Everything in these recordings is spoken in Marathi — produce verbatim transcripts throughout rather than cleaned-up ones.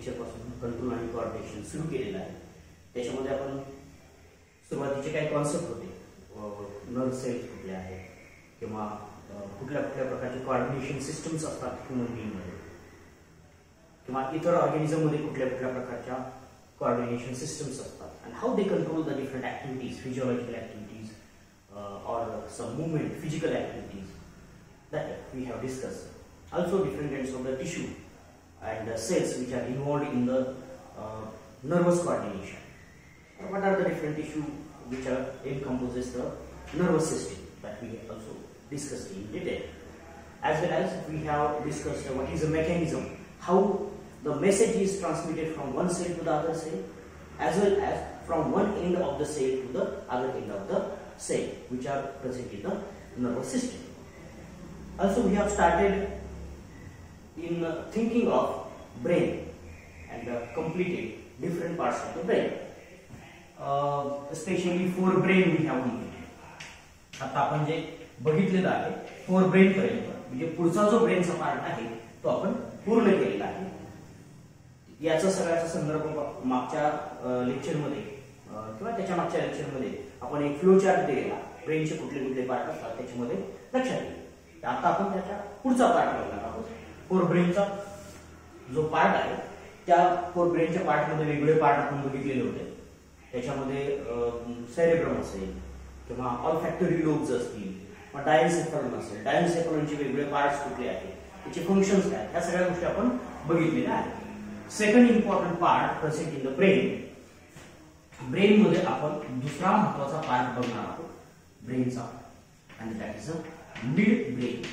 लेक्चर पासून कंट्रोल आणि कोऑर्डिनेशन सुरू केलेलं आहे. त्याच्यामध्ये आपण सुरुवातीचे काही कॉन्सेप्ट होते, नर्व सेल्स कुठले आहेत किंवा कुठल्या कुठल्या प्रकारचे कोऑर्डिनेशन सिस्टम्स असतात ह्युमन बीइंगमध्ये किंवा इतर ऑर्गॅनिझममध्ये कुठल्या कुठल्या प्रकारच्या कोऑर्डिनेशन सिस्टम्स असतात and how they control the different activities, physiological activities or some movement, physical activities that we have discussed. Also different kinds of the tissue and the cells which are involved in the uh, nervous coordination. What are the different tissue which are encompasses the nervous system that we have also discussed in detail. As well as we have discussed what is the mechanism, how the message is transmitted from one cell to the other cell, as well as from one end of the cell to the other end of the cell which are present in the nervous system. Also we have started in uh, thinking of brain and uh, completed different parts of the brain, uh, especially four brain we have completed. आता आपण जे बघितलेलं आहे फोर ब्रेन पर्यंत म्हणजे पुढचा जो ब्रेनचा पार्ट आहे तो आपण पूर्ण केलेला आहे. याचा सगळ्याचा संदर्भ मागच्या लेक्चरमध्ये किंवा त्याच्या मागच्या लेक्चरमध्ये आपण एक फ्लो चार्ट दिलेला, ब्रेनचे कुठले कुठले पार्ट असतात त्याच्यामध्ये लक्षात येईल. आता आपण त्याच्या पुढचा पार्ट बघणार आहोत. फोर ब्रेनचा जो पार्ट आहे त्या फोर ब्रेनच्या पार्टमध्ये वेगवेगळे पार्ट आपण बघितलेले होते. त्याच्यामध्ये सेरेब्रम असेल किंवा ऑल्फॅक्टरी लोब्स असतील किंवा डायन्सेफॅलॉन असेल, डायन्सेफॅलॉनचे वेगवेगळे पार्ट्स कुठले आहेत, त्याचे फंक्शन्स काय, ह्या सगळ्या गोष्टी आपण बघितलेल्या आहेत. Second important part present in the brain, brain मध्ये आपण दुसरा महत्वाचा पार्ट बघणार आहोत ब्रेनचा, आणि that is a mid brain.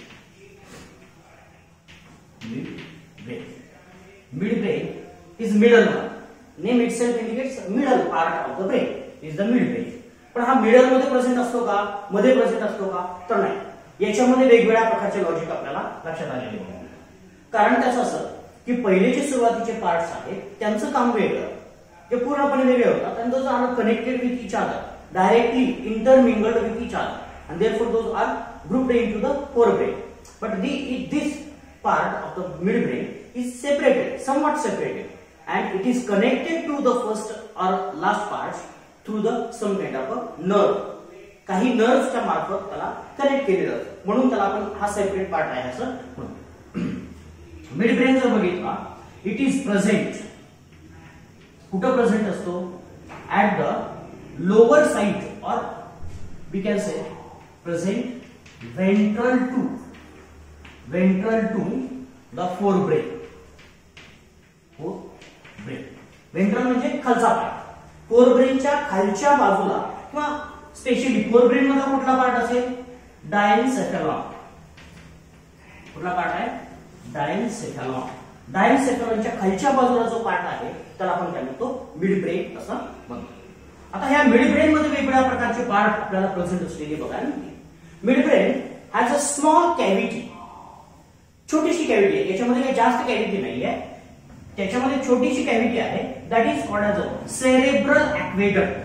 Mid brain mid brain is middle one. Name itself indicates middle part of the brain is the mid brain. पण हा मिडल मध्ये प्रेझेंट असतो का, मध्ये प्रेझेंट असतो का, तर नाही. याच्यामध्ये वेगवेगळ्या प्रकारचे लॉजिक आपल्याला लक्षात आलेले आहे. कारण त्याचं असं की पहिले जे सुरुवातीचे पार्ट्स आहेत त्यांचं काम वेगळं, ते पूर्णपणे वेगळे होतात and those are connected with each other, directly intermingled with each other, and therefore those are grouped into the forebrain. But the, this part of the midbrain is separated, somewhat separated, and it is connected to the first or last parts through the some kind of a nerve. काही नर्व्सच्या मार्फत त्याला कनेक्ट केलेलं असतं, म्हणून त्याला आपण हा सेपरेट पार्ट आहे असं म्हणतो. मिडब्रेन जर बघितला, इट इज प्रेझेंट, कुठं प्रेझेंट असतो, at the lower side or we can say present ventral to ventral to the fore brain. Fore brain ventral म्हणजे खालचा पार्ट, फोर ब्रेनच्या खालच्या बाजूला किंवा स्पेशली फोर ब्रेन मध्ये कुठला पार्ट असेल, डायन्सेफॅलॉन. कुठला पार्ट आहे, डायन्सेफॅलॉन. डायन्सेफॅलॉनच्या खालच्या बाजूला जो पार्ट आहे त्याला आपण काय म्हणतो, मिड ब्रेन असं म्हणतो. आता ह्या मिड ब्रेन मध्ये वेगवेगळ्या प्रकारचे पार्ट आपल्याला प्रेझेंट असलेले बघायला मिळतील. Mid brain has a small cavity, छोटीशी कॅव्हिटी आहे, याच्यामध्ये काही जास्त कॅव्हिटी नाहीये, त्याच्यामध्ये छोटीशी कॅव्हिटी आहे, that is called as a cerebral aqueduct.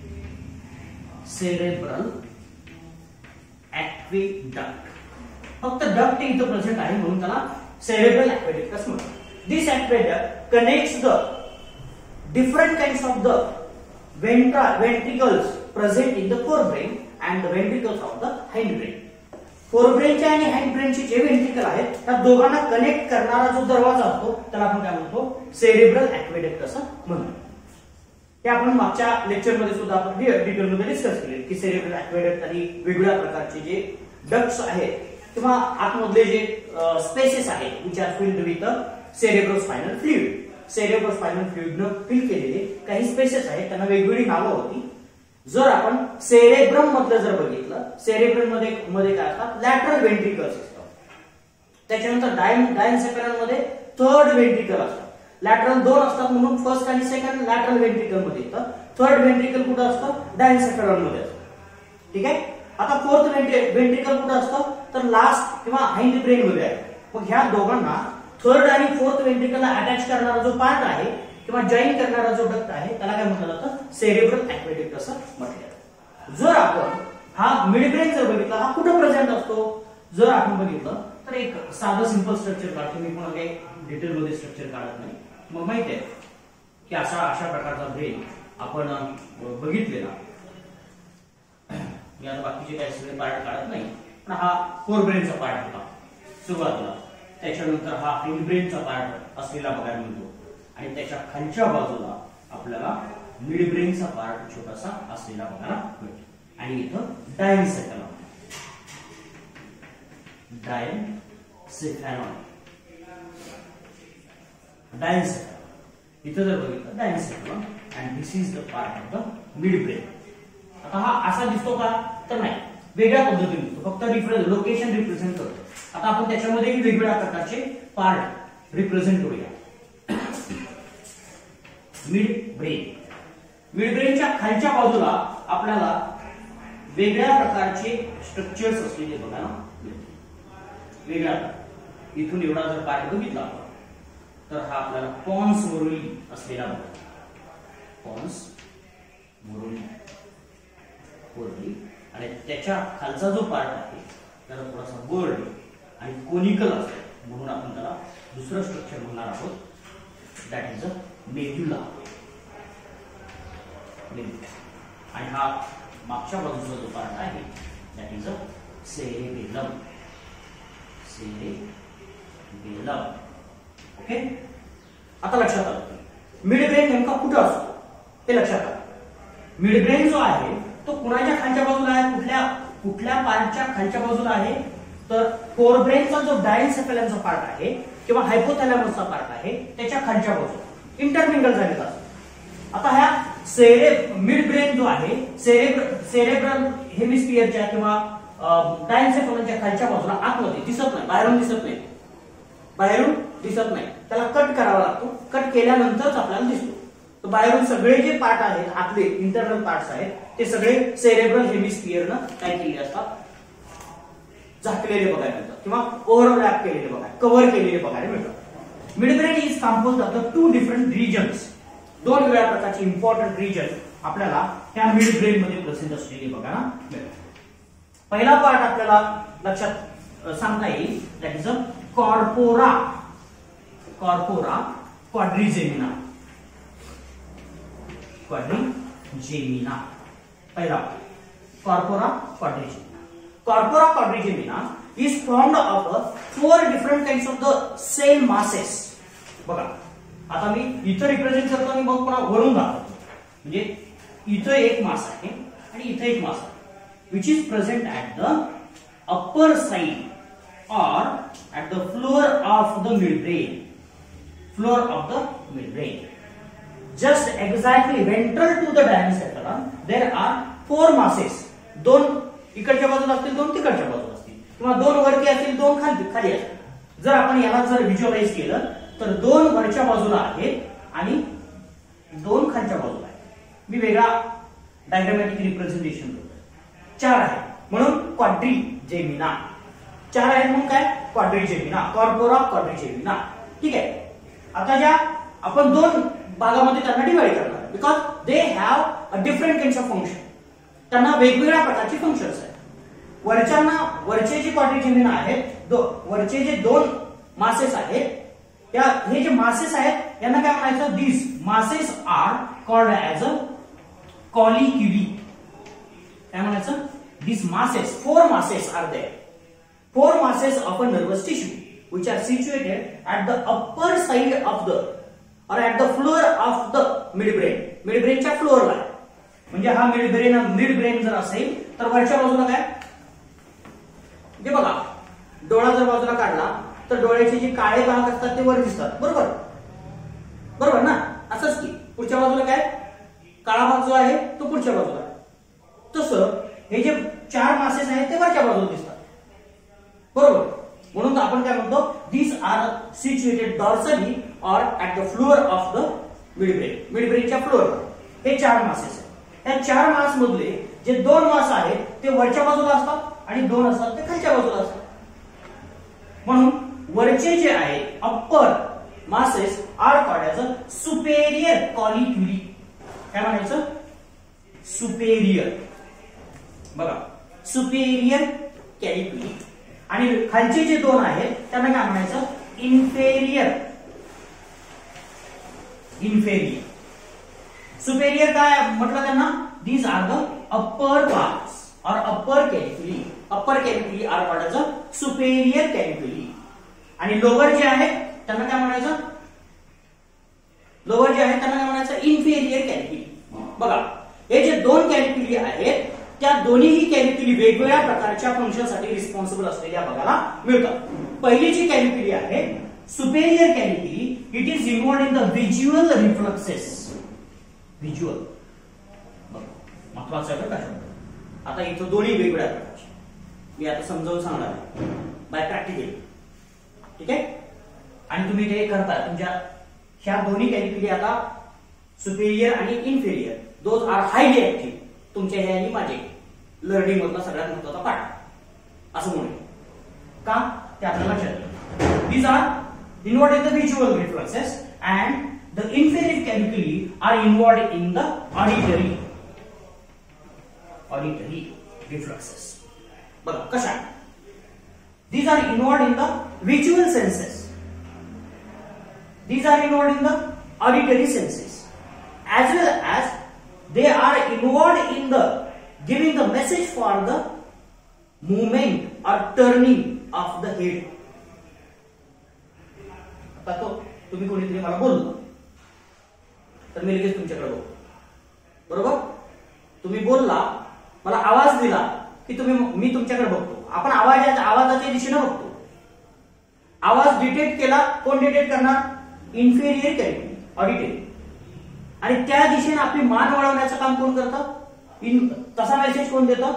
Cerebral aqueduct, फक्त डक्ट इथं प्रेझेंट आहे म्हणून त्याला सेरेब्रल ॲक्वेडक्ट असं म्हणतात. This aqueduct connects the different kinds of the ventra ventricles present in the forebrain and the ventricles of the hindbrain. फोरब्रेनचे आणि हाइंडब्रेनचे जे वेंट्रिकल आहेत त्या दोघांना कनेक्ट करणारा जो दरवाजा असतो त्याला आपण काय म्हणतो, सेरेब्रल ॲक्वेडक्ट असं म्हणतो. हे आपण मागच्या लेक्चर मध्ये सुद्धा आपण डिटेल मध्ये डिस्कस केले की सेरेब्रल ॲक्वेडक्ट आणि वेगवेगळ्या प्रकारचे जे डक्ट्स आहेत किंवा आतमधले जे स्पेसेस आहेत which are filled with cerebrospinal fluid. Cerebrospinal fluid न फिल केलेले काही स्पेसेस आहेत, त्यांना वेगवेगळी नावं होती. जर आपण सेरेब्रम मधलं जर बघितलं, सेरेब्रम मध्ये मध्ये काय असतात, लॅटरल वेंट्रिकल्स असतात. त्याच्यानंतर डायन डायन्सेफॅलॉन मध्ये थर्ड वेंट्रिकल असतात. लॅटरल दोन असतात म्हणून फर्स्ट आणि सेकंड लॅटरल वेंट्रिकल मध्ये येतं. थर्ड वेंट्रिकल कुठं असतं, डायन्सेफॅलॉन मध्ये असतं. ठीक आहे. आता फोर्थ वेंट्रिकल कुठं असतं, तर लास्ट किंवा हाइंड ब्रेन मध्ये आहे. मग ह्या दोघांना थर्ड आणि फोर्थ वेंट्रिकलला अटॅच करणारा जो पार्ट आहे किंवा जॉईन करणारा जो डक्ट आहे त्याला काय म्हटलं जातं, सेरेब्रल ॲक्वेडक्ट असं म्हटलं जातं. जर आपण हा मिडब्रेन जर बघितला, हा कुठं प्रेझेंट असतो, जर आपण बघितलं तर एक साधं सिंपल स्ट्रक्चर काढतो मी, पण काही डिटेल मध्ये स्ट्रक्चर काढत नाही. मग माहिती आहे की असा अशा प्रकारचा ब्रेन आपण बघितलेला. मी आता बाकीचे काही सगळे पार्ट काढत नाही, पण हा फोर ब्रेनचा पार्ट होता सुरुवातीला. त्याच्यानंतर हा हिंड ब्रेनचा पार्ट असलेला बघायला मिळतो आणि त्याच्या खालच्या बाजूला आपल्याला मिड ब्रेनचा पार्ट छोटासा असलेला बघायला मिळतो. आणि इथं डायनसेफॅलॉन डायनसेफॅलॉन डायनसेफॅलॉन इथं जर बघितलं diencephalon and this is the part of the mid brain. आता हा असा दिसतो का तर नाही, वेगळ्या पद्धतीने दिसतो, फक्त रिप्रेझेंट लोकेशन रिप्रेझेंट करतो. आता आपण त्याच्यामध्ये वेगवेगळ्या प्रकारचे पार्ट रिप्रेझेंट करूया. Mid brain. मिड ब्रेनच्या खालच्या बाजूला आपल्याला वेगळ्या प्रकारचे स्ट्रक्चर्स असलेले बघायला मिळते. वेगळ्या इथून एवढा जर पार्ट बघितला तर हा आपल्याला पॉन्स मोरोली असलेला बघा. पॉन्स मोरोली मोरोली आणि त्याच्या खालचा जो पार्ट आहे त्याला थोडासा गोल्ड आणि कोनिकल असतो, म्हणून आपण त्याला दुसरं स्ट्रक्चर म्हणणार आहोत. That is a medulla. आणि हा मागच्या बाजूचा जो पार्ट आहे that is a cerebellum. Cerebellum. Okay. आता लक्षात आलं मिड ब्रेन नेमका कुठं असतो ते लक्षात आलं. मिड ब्रेन जो आहे तो कुणाच्या खालच्या बाजूला आहे, कुठल्या कुठल्या पार्टच्या खालच्या बाजूला आहे तर फोर ब्रेनचा जो डायनसेफॅलॉनचा पार्ट आहे किंवा हायपोथॅलॅमसचा पार्ट आहे त्याच्या खालच्या बाजूला इंटरमिंगल झालेला असतो. आता ह्या सेरे मिड ब्रेन जो आहे सेरेब्र सेरेब्रल हेमिस्फिअरच्या किंवा डायनसेफॅलॉनच्या खालच्या बाजूला आतमध्ये दिसत नाही, बाहेरून दिसत नाही, बाहेरून दिसत नाही. त्याला कट करावा लागतो. कट केल्यानंतरच आपल्याला दिसतो. तर बाहेरून सगळे जे पार्ट आहेत आतले इंटरनल पार्ट्स आहेत ते सगळे सेरेब्रल हेमिस्फिअरनं काय केले असतात, झाकलेले बघायला मिळतात किंवा ओव्हरलॅप केलेले बघा कव्हर केलेले बघायला मिळतात. Mid brain is composed of the two different regions. दोन वेगळ्या प्रकारचे इम्पॉर्टंट रिजन आपल्याला ह्या मिड ब्रेन मध्ये प्रसिद्ध असलेले बघायला मिळतात. पहिला पार्ट आपल्याला लक्षात सांगता येईल that is a corpora. Corpora quadrigemina. Quadrigemina पहिला corpora quadrigemina. Corpora quadrigemina is formed of four different kinds of the cell masses. बघा आता मी इथं रिप्रेझेंट करतो आणि मग पुन्हा वरून दाखवतो. म्हणजे इथं एक मास आहे आणि इथं एक मास आहे which is present at the upper side or at the floor of the midbrain. Floor of the midbrain. Just exactly ventral to the diencephalon there are four masses. दोन इकडच्या बाजूला असतील, दोन तिकडच्या बाजूला असतील किंवा दोन वरती असतील, दोन खाली खाली असतील. जर आपण याला जर व्हिज्युअलाइज केलं तर दोन वरच्या बाजूला आहेत आणि दोन खालच्या बाजूला आहेत. मी वेगळा डायग्रामॅटिक रिप्रेझेंटेशन करतो. चार आहे म्हणून क्वाड्रिजेमिना. चार आहेत म्हणून काय क्वाड्रिजेमिना. Corpora quadrigemina. ठीक आहे. आता ज्या आपण दोन भागामध्ये त्यांना डिवाइड करणार because they have a different kinds of function. त्यांना वेगवेगळ्या प्रकारची फंक्शन्स आहेत. वरच्यांना वरचे जे क्वाड्रिजेमिना आहेत वरचे जे दोन मासेस आहेत त्या हे जे मासेस आहेत यांना काय म्हणायचं this masses are called as a colliculi. काय म्हणायचं this masses four masses are there. Four masses of a nervous tissue which are situated at the upper side of the or at the floor of the midbrain. midbrainच्या फ्लोअरला. म्हणजे हा मिड ब्रेन मिड ब्रेन जर असेल तर वरच्या बाजूला काय ते बघा डोळा जर बाजूला काढला तर डोळ्याचे जे काळे भाग असतात ते वर दिसतात. बरोबर बरोबर ना. असंच की पुढच्या बाजूला काय काळा भाग जो आहे तो पुढच्या बाजूला. तसं हे जे चार मासेस आहेत ते वरच्या बाजूला दिसतात. बरोबर. म्हणून आपण काय म्हणतो these are situated dorsally or at the floor of the mid brain. Mid ब्रेनच्या फ्लोअरवर हे चार मासेस आहेत. त्या चार मास मधले जे दोन मास आहेत ते वरच्या बाजूला असतात आणि दोन असतात ते खालच्या बाजूला असतात. म्हणून वरचे जे आहे upper masses are called as a superior colliculi. काय म्हणायचं सुपेरियर. बघा सुपेरियर कॅलिक्युली. आणि खालचे जे दोन आहेत त्यांना काय म्हणायचं इन्फेरियर इन्फेरियर. सुपेरियर काय म्हटलं त्यांना? These are the upper parts or upper colliculi. Upper colliculi are part of the superior colliculi. आणि लोअर जे आहे त्यांना काय म्हणायचं? लोअर जे आहे त्यांना काय म्हणायचं? Inferior colliculi. बघा, हे जे दोन कॅलिक्युली आहेत त्या दोन्हीही कॅलिक्युली वेगवेगळ्या प्रकारच्या फंक्शनसाठी रिस्पॉन्सिबल असलेल्या बघायला मिळतात. पहिली जी कॅलिक्युली आहे superior colliculi, it is involved in the visual reflexes. Visual महत्वाचं आहे का शब्द. आता इथं दोन्ही वेगवेगळ्या प्रकारचे मी आता समजावून सांगणार आहे बाय प्रॅक्टिकली. ठीक आहे. आणि तुम्ही ते करता. तुमच्या ह्या दोन्ही कॅलिक्युली आता सुपेरियर आणि inferior those are highly active. तुमच्या हे आणि माझे लर्निंग मधला सगळ्यात महत्वाचा पार्ट असं म्हणून का ते आपल्याला लक्षात येईल. These are involved in the visual reflexes and the inferior colliculi are involved in the auditory auditory reflexes. बघा कशा. These are involved in the visual senses. These are involved in the auditory senses as well as they are involved in the giving the message for the movement or turning of the head. आता तो तुम्ही कोणीतरी मला बोललो तर मी लगेच तुमच्याकडे बघतो. बरोबर. तुम्ही बोलला, मला आवाज दिला की तुम्ही मी तुमच्याकडे बघतो. आपण आवाजाच्या आवाजाच्या दिशेने बघतो. आवाज डिटेक्ट केला, कोण डिटेक्ट करणार? Inferior colliculi auditory. आणि त्या दिशेने आपली मान वळवण्याचं काम कोण करतं? इन तसा मेसेज कोण देतं?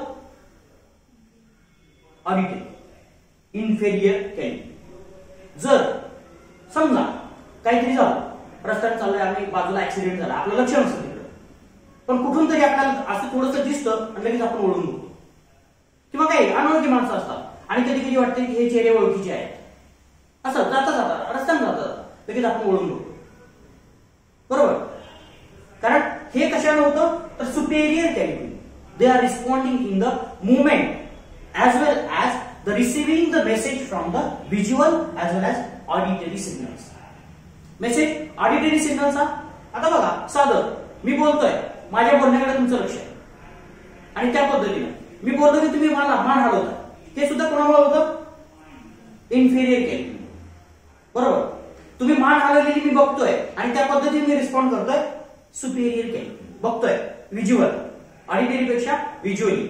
ऑडिटरी. Inferior colliculi. जर समजा काहीतरी झालं, रस्त्याने चाललोय आम्ही, बाजूला ऍक्सिडेंट झाला, आपलं लक्ष नसतं तिकडं, पण कुठून तरी आपल्याला असं थोडंसं दिसतं आणि लगेच आपण ओळखून बघतो. किंवा काही अनोळखी माणसं असतात आणि कधी कधी वाटतं की हे चेहरे ओळखीचे आहेत. असं जाता जाता रस्त्याने जाता लगेच आपण ओळखून बघतो. बरोबर. कारण हे कशाला होतं? तर superior colliculi they are responding in the movement as well as the receiving the message from the visual as well as auditory signals. Message auditory सिग्नलचा. आता बघा साधं मी बोलतोय, माझ्या बोलण्याकडे तुमचं लक्ष आहे आणि त्या पद्धतीने मी बोलतो की तुम्ही मला मान हलवता, हे सुद्धा कोणामुळे होतं? Inferior colliculi. बरोबर. तुम्ही मान हलवलेली मी बघतोय आणि त्या पद्धतीने मी रिस्पॉन्ड करतोय. Superior colliculi. बघतोय व्हिज्युअल, ऑडिटरी पेक्षा visually.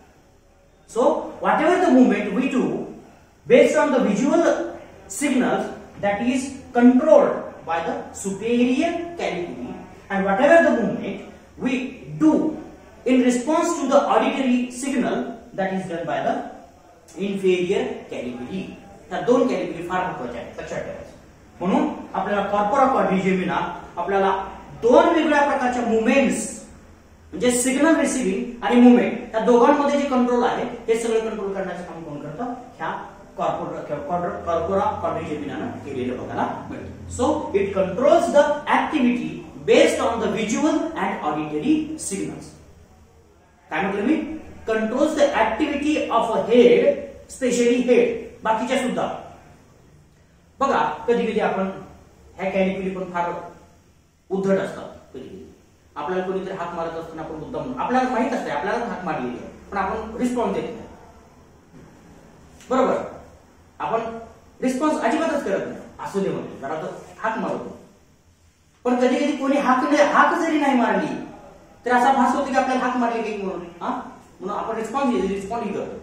So whatever the movement we do based on the visual signals, that is controlled by the superior cavity, and whatever the movement we do in response to the auditory signal, that is done by the inferior cavity. त्या दोन कॅलिक्युली फार महत्त्वाच्या आहेत, लक्षात ठेवायचं. म्हणून आपल्याला कॉर्पोरा क्वाड्रिजेमिना आपल्याला दोन वेगवेगळ्या प्रकारच्या मुवमेंट्स म्हणजे सिग्नल रिसिव्हिंग आणि मुवमेंट या दोघांमध्ये जे कंट्रोल आहे हे सगळं कंट्रोल करण्याचं काम कोण करतं? ह्या कॉर्पोरा कॉर्पोरा क्वाड्रिजेमिनानं केलेलं बघायला मिळतं. So it controls the activity based on the visual and auditory signals. काय म्हटलं मी? Controls the activity of a head, specially head, बाकीच्या सुद्धा. बघा कधी कधी आपण ह्या कॅलिक्युली पण फार उद्धट असतात. कधी कधी आपल्याला कोणीतरी हाक मारत असताना आपण मुद्दाम, आपल्याला माहित असते आपल्याला हाक मारली पण आपण रिस्पॉन्स देत नाही. बरोबर. आपण रिस्पॉन्स अजिबातच करत नाही. असू दे म्हणतो जरा तर हाक मारतो. पण कधी कधी कोणी हाक हाक जरी नाही मारली तर असा भास होतो की आपल्याला हाक मारली काही म्हणून हा म्हणून आपण रिस्पॉन्स रिस्पॉन्ड करतो.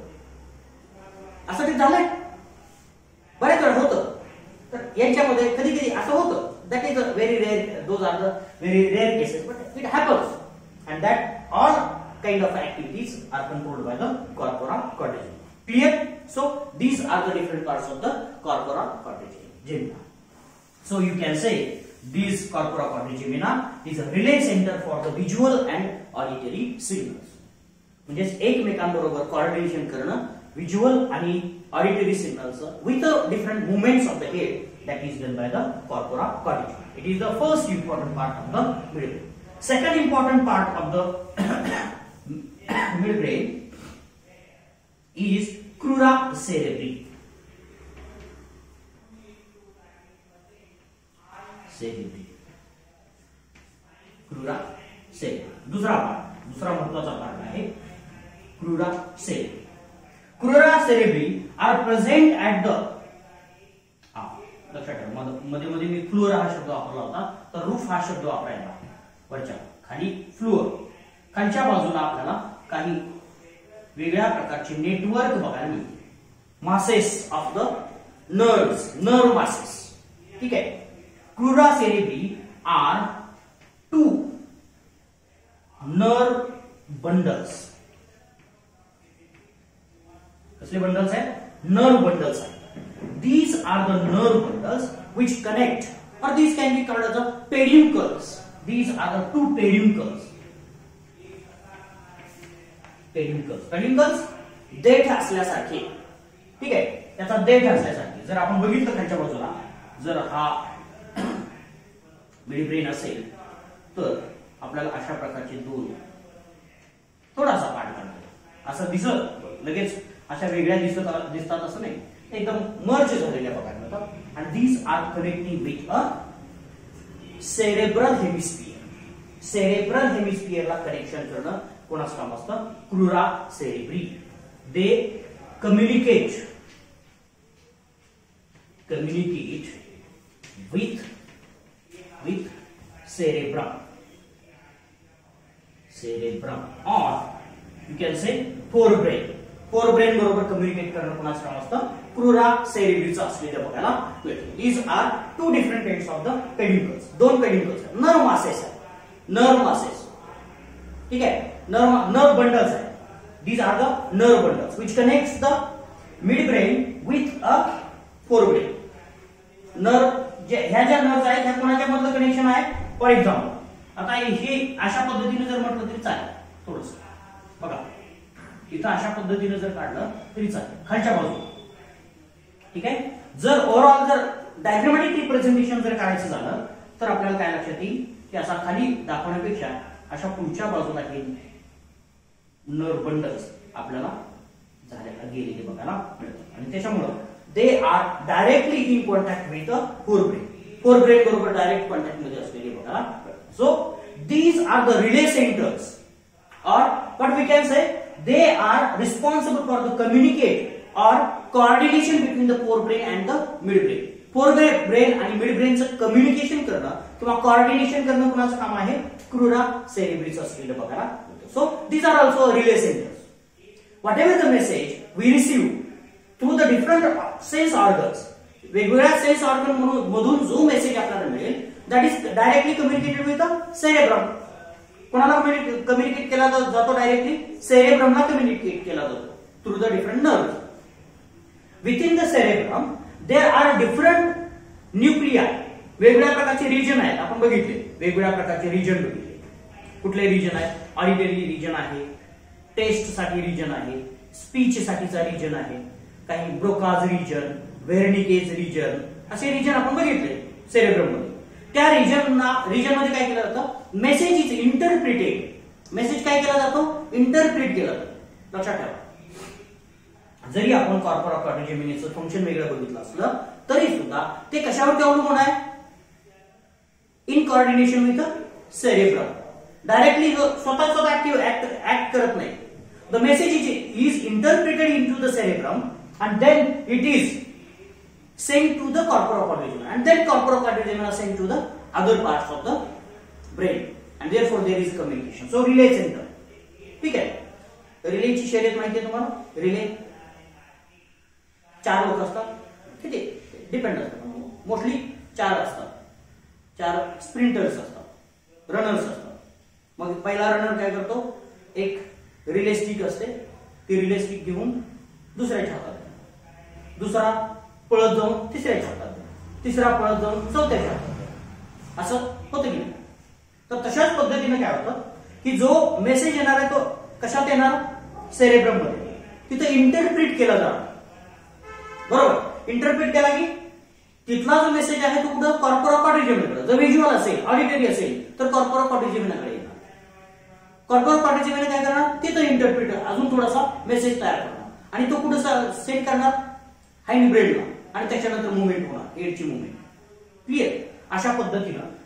असं ते झालंय बऱ्याच वेळा होतं. तर यांच्यामध्ये कधी कधी असं होतं. That is a very rare, those are the very rare cases, but it happens, and that all kind of activities are controlled by the corpora quadrigemina. Clear? So these are the different parts of the corpora quadrigemina. So you can say these corpora quadrigemina is a relay center for the visual and auditory signals. म्हणजे एकमेकांबरोबर कोऑर्डिनेशन करणं व्हिज्युअल आणि auditory signals with the different movements of the head. That is done by the corpora quadrigemina. It is the first important part of the middle brain. Second important part of the middle brain is crura cerebri. Cerebri. Crura cerebri. दुसरा पार्ट, दुसरा महत्वाचा पार्ट आहे crura cerebri. Crura cerebri are present at the, लक्षात ठेवा मध्ये मध्ये मी फ्लोअर हा शब्द वापरला होता, तर रूफ हा शब्द वापरायला वरच्या खाली फ्लोअर, खालच्या बाजूला आपल्याला काही वेगळ्या प्रकारचे नेटवर्क बघायला मिळते. Masses of the nerves, nerve masses. ठीक आहे. Crura cerebri are two nerve bundles. कसले बंडल्स आहेत? नर्व बंडल्स आहेत. These are the nerve bundles which connect, or these can be called as the peduncles. These are the two peduncles. Peduncles. Peduncles देठ असल्यासारखे. ठीक आहे. त्याचा देठ असल्यासारखे. जर आपण बघितलं खालच्या बाजूला, जर हा मिडब्रेन असेल तर आपल्याला अशा प्रकारचे दोन थोडासा पाठ काढतो. असं दिसत लगेच अशा वेगळ्या दिसत दिसतात असं नाही, एकदम मर्ज झालेल्या प्रकार मिळतात. आणि these are connecting with a cerebral hemisphere. Cerebral हेमिस्फियरला कनेक्शन करणं कोणाचं काम असतं? Crura cerebri. They communicate communicate with with cerebrum cerebrum or you can say forebrain. Forebrain बरोबर कम्युनिकेट करणं कोणाचं काम असतं? क्रुरा सेरेब्रीचं असलेलं बघायला मिळतं. These are two different kinds of the peduncles. दोन पेड्युकल्स आहेत. नर्व मासेस आहेत. Nerve masses. ठीक आहे. नर्व नर्व बंडल्स आहेत. These are the nerve bundles which connects the mid brain with a forebrain. Nerve जे ह्या ज्या नर्व्स आहेत ह्या कोणाच्या मधलं कनेक्शन आहे? फॉर एक्झाम्पल आता हे अशा पद्धतीने जर म्हटलं तरी चालेल. थोडस बघा इथं अशा पद्धतीने जर काढलं तरी चालेल खालच्या बाजूला. ठीक आहे. जर ओव्हरऑल जर डायग्रामॅटिक रिप्रेझेंटेशन जर करायचं झालं तर आपल्याला काय लक्षात येईल की असा खाली दाखवण्यापेक्षा अशा पुढच्या बाजूला हे नर्व बंडल्स आपल्याला झालेला गेलेले बघायला मिळतात. आणि त्याच्यामुळं they are directly in contact with the forebrain. Forebrain बरोबर डायरेक्ट कॉन्टॅक्ट मध्ये असलेले बघायला मिळतात. So these are the relay centres or what we can say they are responsible for the communicate or coordination between the forebrain and the midbrain. Forebrain आणि मिडब्रेनचं कम्युनिकेशन करणं किंवा कोऑर्डिनेशन करणं कोणाचं काम आहे? क्रुरा सेरेब्रीचं असलेलं बघायला मिळतं. So these are also relay centres. whatever the message we receive through the different sense organs, वेगवेगळ्या सेन्स ऑर्गन मधून जो मेसेज आपल्याला मिळेल that is directly communicated with the cerebrum. कोणाला कम्युनिकेट केला जातो? डायरेक्टली सेरेब्रमला कम्युनिकेट केला जातो through the different nerves. Within the cerebrum there are different nuclei. वेगवेगळ्या प्रकारचे रिजन आहेत. आपण बघितले वेगवेगळ्या प्रकारचे रिजन बघितले. कुठले रिजन आहेत? ऑडिटरी रिजन आहे, टेस्ट साठी रिजन आहे, स्पीच साठीचा रिजन आहे, काही ब्रोकाज रिजन, व्हेर्निकेज रिजन असे रिजन आपण बघितले सेरेब्रम मध्ये. त्या रिजनना रिजन मध्ये काय केलं जातं? Message is interpreted. मेसेज काय केला जातो? इंटरप्रिट केला जातो. लक्षात ठेवा. जरी आपण कॉर्पोरा कॉर्टिजेमिनीचं फंक्शन वेगळं बघितलं असलं तरी सुद्धा ते कशावरती अवलंबून आहे? In coordination with cerebrum. Directly स्वतः स्वतः ऍक्टिव्ह ऍक्ट करत नाही. The message is is interpreted into the cerebrum and then it is sent to the corpora quadrigemina and then corpora quadrigemina sent to the other parts of the brain and therefore there is communication. So relay center. ठीक आहे. रिले ची शर्यत माहिती आहे तुम्हाला? रिले चार लोक असतात. ठीक आहे. डिपेंड असतात. मोस्टली चार असतात. चार स्प्रिंटर्स असतात, रनर्स असतात. मग पहिला रनर काय करतो? एक रिले स्टिक असते, ती रिले स्टिक घेऊन दुसऱ्याच्या हातात, दुसरा पळत जाऊन तिसऱ्याच्या हातात, तिसरा पळत जाऊन चौथ्याच्या हातात. असं होतं की नाही? तर तशाच पद्धतीने काय होतं की जो मेसेज येणार आहे तो कशात येणार? सेरेब्रम मध्ये. तिथे इंटरप्रिट केला जाणार. बरोबर. इंटरप्रिट केला की तिथला जो मेसेज आहे तो कुठं? कॉर्पोरा क्वाड्रिजेमिनाकडे. जर व्हिज्युअल असेल, ऑडिटरी असेल तर कॉर्पोरा क्वाड्रिजेमिनाकडे येणार. कॉर्पोरा क्वाड्रिजेमिना काय करणार? तिथं इंटरप्रिट अजून थोडासा मेसेज तयार करणार आणि तो कुठं सेंड करणार? हाइंड ब्रेनला. आणि त्याच्यानंतर मुवमेंट होणार, हेडची मुवमेंट. क्लिअर? अशा पद्धतीनं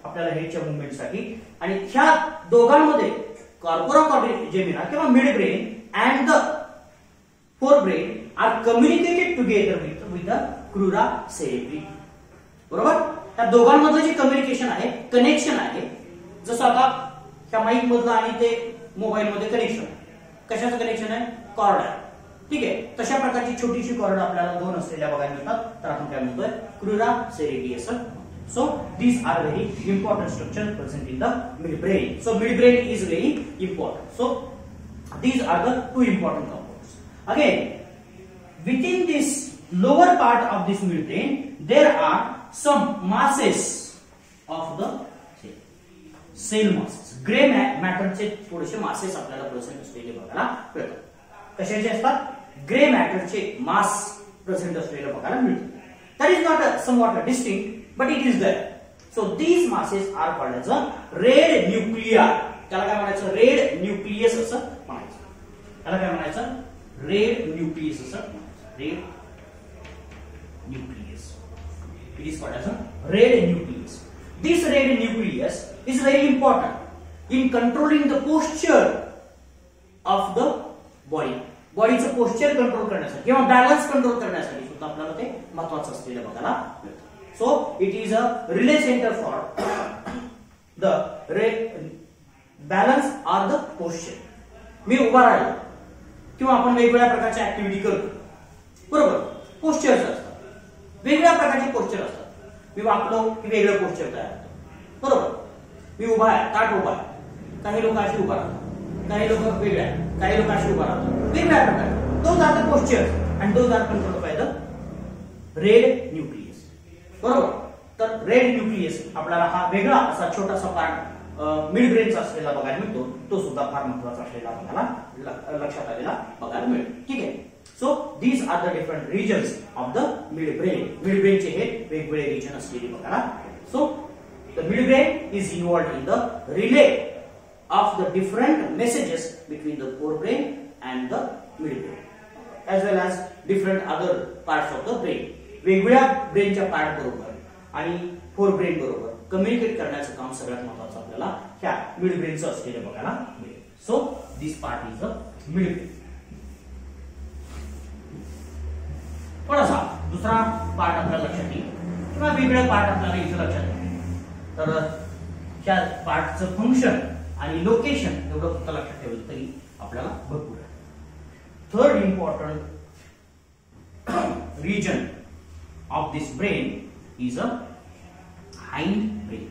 आपल्याला हेडच्या मुवमेंटसाठी. आणि ह्या दोघांमध्ये कॉर्पोरा कॉर्डिजेमिना किंवा mid brain and the fore brain are communicated together with with the crura cerebri. बरोबर. त्या दोघांमधलं जे कम्युनिकेशन आहे, कनेक्शन आहे, जसं आता ह्या माईक मधलं आणि ते मोबाईल मध्ये कनेक्शन, कशाचं कनेक्शन आहे? कॉर्ड आहे. ठीक आहे. तशा प्रकारची छोटीशी कॉर्ड आपल्याला दोन असलेल्या बघायला मिळतात, तर आपण काय म्हणतोय? क्रुरा सेरेब्री असं. So these are very important structures present in the midbrain. So midbrain is very important. So these are the two important components. Again, within this lower part of this midbrain, there are some masses of the cell. Cell masses. Gray matter चे थोडेसे masses आपल्याला present असलेले बघायला मिळतात. कशाचे असतात? Gray matter चे mass present असलेले बघायला मिळतात. That is not a, somewhat a distinct, but it is there. So these masses are called as a red nuclei. त्याला काय म्हणायचं? रेड न्यूक्लियस असं म्हणायचं. त्याला काय म्हणायचं? रेड न्यूक्लियस असं म्हणायचं. Red nucleus. It is called as a red nucleus. This red nucleus is very important in controlling the posture of the body. बॉडीचं पोस्चर कंट्रोल करण्यासाठी किंवा बॅलन्स कंट्रोल करण्यासाठी सुद्धा आपल्याला ते महत्वाचं असलेलं बघायला मिळतं. So it is a relay centre for the balance or the posture. मी उभा राहिलो किंवा आपण वेगवेगळ्या प्रकारच्या ऍक्टिव्हिटी करतो, बरोबर. पोस्चर्स असतात, वेगवेगळ्या प्रकारचे पोस्चर असतात. मी वाकलो की वेगळं पोस्चर तयार होतं, बरोबर. मी उभा आहे, ताट उभा आहे, काही लोक अशी उभा राहतात, काही लोक वेगळ्या, काही लोक अशी उभा राहतात, वेगवेगळ्या प्रकारे. Those are the postures and those are controlled by the red nucleus. बरोबर. तर रेड न्यूक्लियस आपल्याला हा वेगळा असा छोटासा पार्ट मिड ब्रेनचा असलेला बघायला मिळतो. तो सुद्धा फार महत्वाचा असलेला आपल्याला लक्षात आलेला बघायला मिळतो. ठीक आहे. So these are the different regions of the mid brain. Mid ब्रेनचे हे वेगवेगळे रिजन असलेले बघायला. So the mid brain is involved in the relay of the different messages between the forebrain and the midbrain, as well as different other parts of the brain. वेगवेगळ्या ब्रेनच्या पार्ट बरोबर आणि फोरब्रेन बरोबर कम्युनिकेट करण्याचं काम सगळ्यात महत्त्वाचं आपल्याला ह्या मिड ब्रेनचं असलेलं बघायला मिळेल. So this part is the mid brain. थोडासा दुसरा पार्ट आपल्याला लक्षात येईल किंवा वेगळं पार्ट आपल्याला इथं लक्षात येईल. तर ह्या पार्टचं फंक्शन आणि लोकेशन एवढं फक्त लक्षात ठेवलं तरी आपल्याला भरपूर आहे. Third important region of this brain is a hind brain.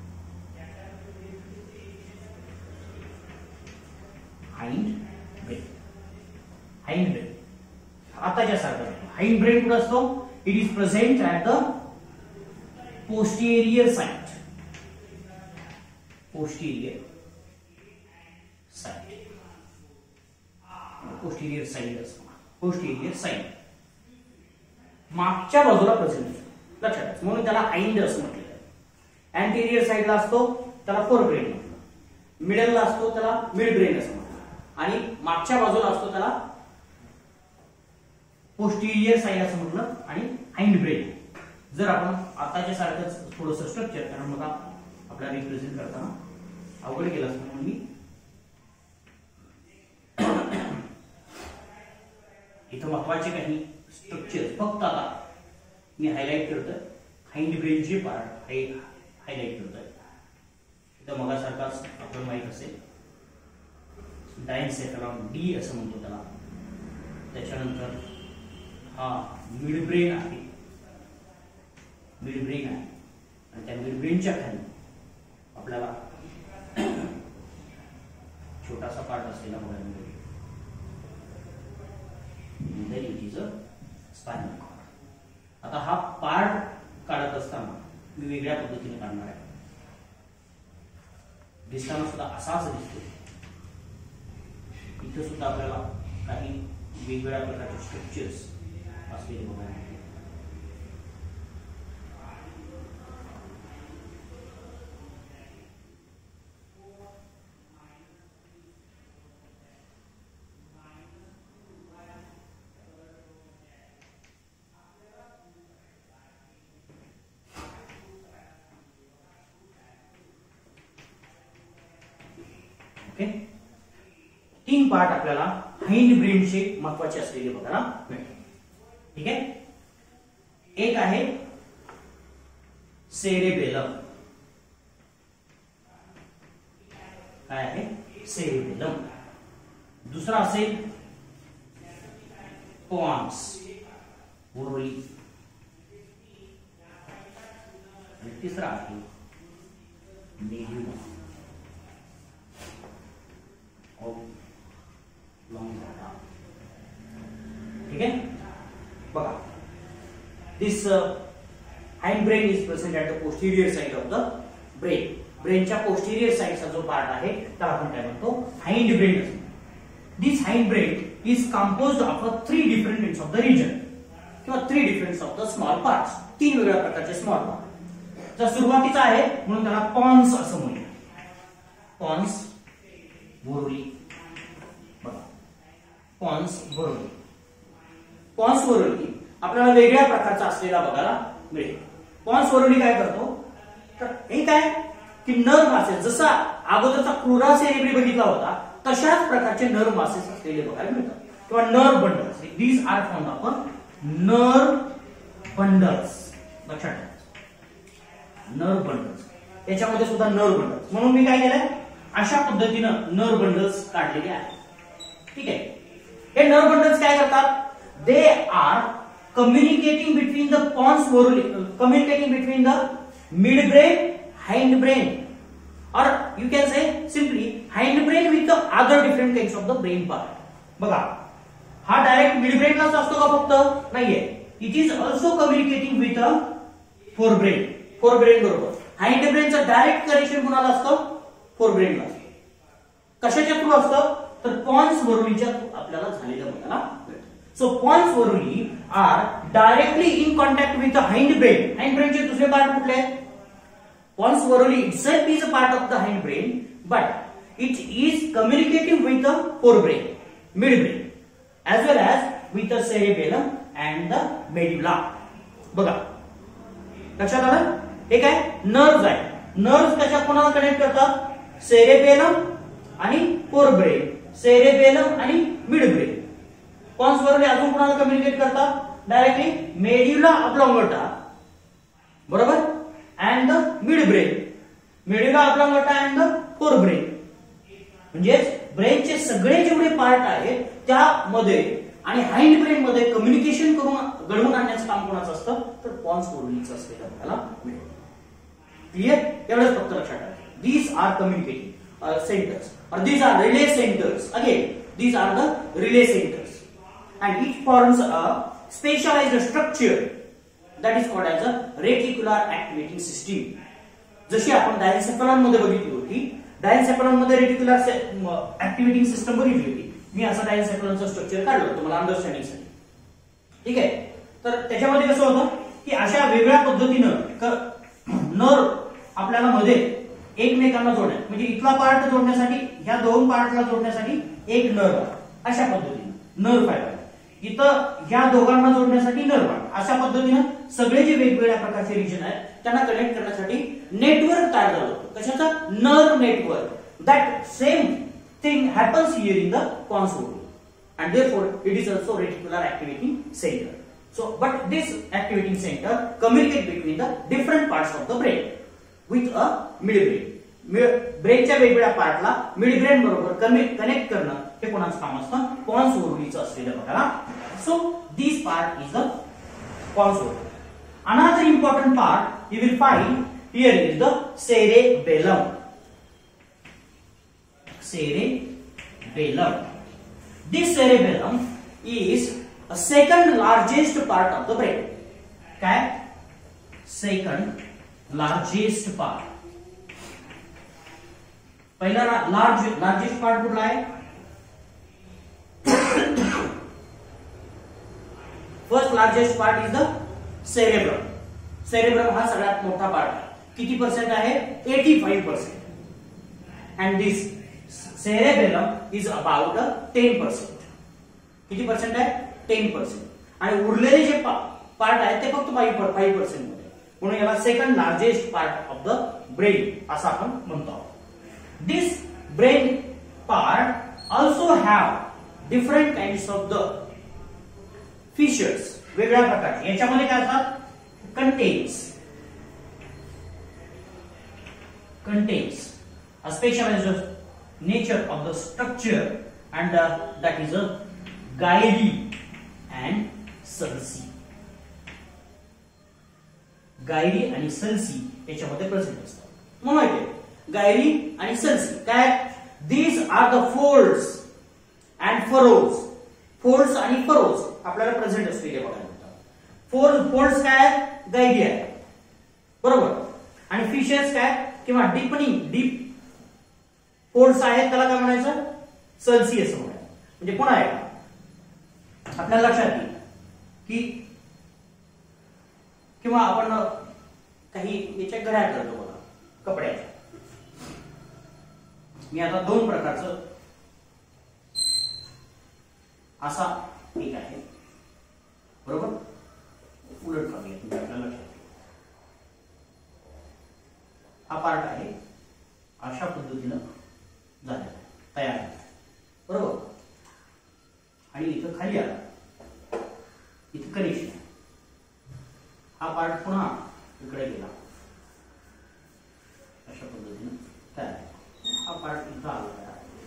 Hind brain. Hind brain. आताच्या सारखं hind brain कुठे असतो? It is present at the posterior side. Posterior side. Posterior side असतो. Posterior side. मागच्या बाजूला प्रेझेंट असतो. लक्षात ठेवा. म्हणून त्याला हाइंड असं म्हटलेलं आहे. अँटेरियर साइडला असतो त्याला फोर ब्रेन म्हणतात. मिडलला असतो त्याला मिड ब्रेन असं म्हणतात. आणि मागच्या बाजूला असतो त्याला पोस्टीरियर साइड असं म्हटलं आणि हाइंड ब्रेन. जर आपण आताच्या सारखंच थोडंसं स्ट्रक्चर, कारण मला आपल्याला रिप्रेझेंट करताना अवघड गेलं असतं म्हणून मी इथं महत्वाचे काही स्ट्रक्चर फक्त आता मी हायलाइट करतोय. हाइंड ब्रेनचे पार्ट हायलाइट करतोय. इथं मगासारखाच आपल्याला माहित असेल डायन्सेफेलॉन डी असं म्हणतो त्याला. त्याच्यानंतर हा मिड ब्रेन आहे. मिड ब्रेन आहे आणि त्या मिड ब्रेनच्या खाली आपल्याला छोटासा पार्ट असलेला बघायला मिळेल. Then it is a spinal cord. आता हा पार्ट काढत असताना मी वेगळ्या पद्धतीने काढणार आहे. दिसताना सुद्धा असाच दिसतो. इथे सुद्धा आपल्याला काही वेगवेगळ्या प्रकारचे स्ट्रक्चर्स असलेले बघायला मिळतील. ओके, तीन पार्ट आपल्याला हाइंड ब्रेनचे महत्वाचे असलेले बघायला मिळतात. ठीक आहे, एक आहे सेरेबेलम. काय आहे सेरेबेलम. दुसरा असेल पॉन्स, बोरोली. आणि तिसरा आहे मेड्युला ऑब्लांगेटा. ठीक आहे, बघा, this hind brain is present at the posterior side of the brain. ब्रेनच्या पोस्टिरियर साइडचा जो पार्ट आहे त्याला आपण काय म्हणतो, hind brain. This hind brain is composed of three different ends of the region किंवा three different of the small parts. तीन वेगळ्या प्रकारचे स्मॉल पार्ट. जर सुरुवातीचा आहे म्हणून त्याला पॉन्स असं म्हणूया. Pons, varolii. बघा, पॉन्स, बोरोली. पॉन्स, बोरोली आपल्याला वेगळ्या प्रकारचा असलेला बघायला मिळेल. पॉन्स, बोरोली काय करतो, तर हे काय की नर्व मासेस, जसा अगोदरचा क्लोरा सेरेब्री बघितला होता तशाच प्रकारचे नर्व मासेस असलेले बघायला मिळतात किंवा nerve bundles. These are found आपण नर्व बंडल्स. लक्षात ठेवा, नर्व बंडल्स. याच्यामध्ये सुद्धा नर्व बंडल्स म्हणून मी काय केलंय, अशा पद्धतीनं नर्व बंडल्स काढलेले आहेत. ठीक आहे, हे नर्व बंडल्स काय करतात, they are communicating between the pons, varolii, communicating between the mid brain, hind brain, or you can say simply hind brain with the other different kinds of the brain part. बघा, हा डायरेक्ट मिड ब्रेनलाच असतो का फक्त, नाहीये. It is also communicating with a fore brain. Fore brain बरोबर हाइंड ब्रेनचं डायरेक्ट कनेक्शन कुणाला असतं, फोर ब्रेनला. कशाच्या थ्रू असतं, तर पॉन्स, बोरोलीच्या थ्रू आपल्याला झालेलं बघायला मिळतं. So pons, varolii are directly in contact with the hind brain. Hind ब्रेनचे दुसरे पार्ट कुठले आहेत, Pons borrowing itself is a part of the hind brain, but it is communicating with the forebrain, midbrain, as well as with the cerebellum and the medulla. बघा, लक्षात आलं, हे काय नर्व्स आहे. नर्व्स कशा कोणाला कनेक्ट करतात, सेरेबेलम आणि फोरब्रेन, सेरेबेलम आणि मिडब्रेन. पॉन्स बरोबर अजून कोणाला कम्युनिकेट करतात, डायरेक्टली मेड्युला ऑब्लांगेटा, बरोबर, and the midbrain, medulla oblongata and the forebrain. म्हणजे ब्रेनचे सगळे जेवढे पार्ट आहेत त्यामध्ये आणि हाइंड ब्रेन मध्ये कम्युनिकेशन करून घडवून आणण्याचं काम कोणाचं असतं, तर पॉन्स, बोरोलीचं असतं आपल्याला मिळेल. क्लिअर, एवढंच फक्त लक्षात ठेवा. These are communicating centres or these are relay centres. Again these are the relay centres and each forms a specialized structure that is called as a reticular activating system. जशी आपण डायन्सेफॅलॉन मध्ये बघितली होती, डायन्सेफॅलॉन मध्ये रेटिक्युलर ऍक्टिव्हेटिंग सिस्टम बघितली होती. मी असं डायन्सेफॅलॉनचं स्ट्रक्चर काढलं तुम्हाला अंडरस्टँडिंगसाठी. ठीक आहे, तर त्याच्यामध्ये कसं होतं की अशा वेगळ्या पद्धतीनं नर्व आपल्याला मध्ये एकमेकांना जोडण्या, म्हणजे इथला पार्ट जोडण्यासाठी, ह्या दोन पार्टला जोडण्यासाठी एक नर्व, अशा पद्धतीनं नर्व फायबर. इथं ह्या दोघांना जोडण्यासाठी नर्व. अशा पद्धतीनं सगळे जे वेगवेगळ्या प्रकारचे रिजन आहेत त्यांना कनेक्ट करण्यासाठी नेटवर्क तयार झालं होतं. कशाचा, nerve network. That same thing happens here in the pons varolii and therefore it is also reticular activating center. So but this activating center communicate between the different parts of the brain with a midbrain. ब्रेनच्या वेगवेगळ्या पार्टला मिडब्रेन बरोबर कनेक्ट करणं हे कोणाचं काम असतं, पॉन्स बोरोलीचं असलेलं बघा. So this part is the pons varolii. Another important part you will find here is the cerebellum. Cerebellum. This cerebellum is a second largest part of the brain. काय, second largest part. पहिला लार्ज लार्जेस्ट पार्ट कुठला आहे, first largest part is the cerebrum. Cerebrum हा सगळ्यात मोठा पार्ट आहे. किती पर्सेंट आहे, eighty five percent. And this cerebellum is about ten percent. किती पर्सेंट आहे, टेन पर्सेंट. आणि उरलेले जे पार्ट आहेत ते फक्त फाईव्ह फाईव्ह पर्सेंट मध्ये. म्हणून याला second largest part of the brain असं आपण म्हणतो. This brain part also have different kinds of the features. वेगळ्या प्रकारचे याच्यामध्ये काय असतात? contains contains a specialized nature of the structure and uh, that is a gyri and sulci. Gayri आणि सल्सी याच्यामध्ये प्रेझेंट असतात. तुम्हाला माहिती आहे गायरी आणि सल्सी काय? These are the folds and furrows. Folds आणि फरोज आपल्याला प्रेझेंट असलेले बघायला मिळतात. फोल्ड फोल्ड्स काय? गायरी आहे बरोबर. आणि फिशर्स काय किंवा डीपनिंग डीप फोल्ड्स आहेत त्याला काय म्हणायचं? सल्सी असं म्हणायचं. म्हणजे पुन्हा एकदा आपल्याला लक्षात येईल की किंवा आपण काही याच्या घड्या करतो बघा कपड्याच्या. मी आता दोन प्रकारचं असा एक आहे बरोबर. उलट काढूया तुम्ही आपल्या लक्षात. हा पार्ट आहे अशा पद्धतीनं झालेला तयार आहे बरोबर. आणि इथं खाली आला इथं कनेक्शन. हा पार्ट पुन्हा इकडे गेला अशा पद्धतीने तयार. हा पार्ट इथं आला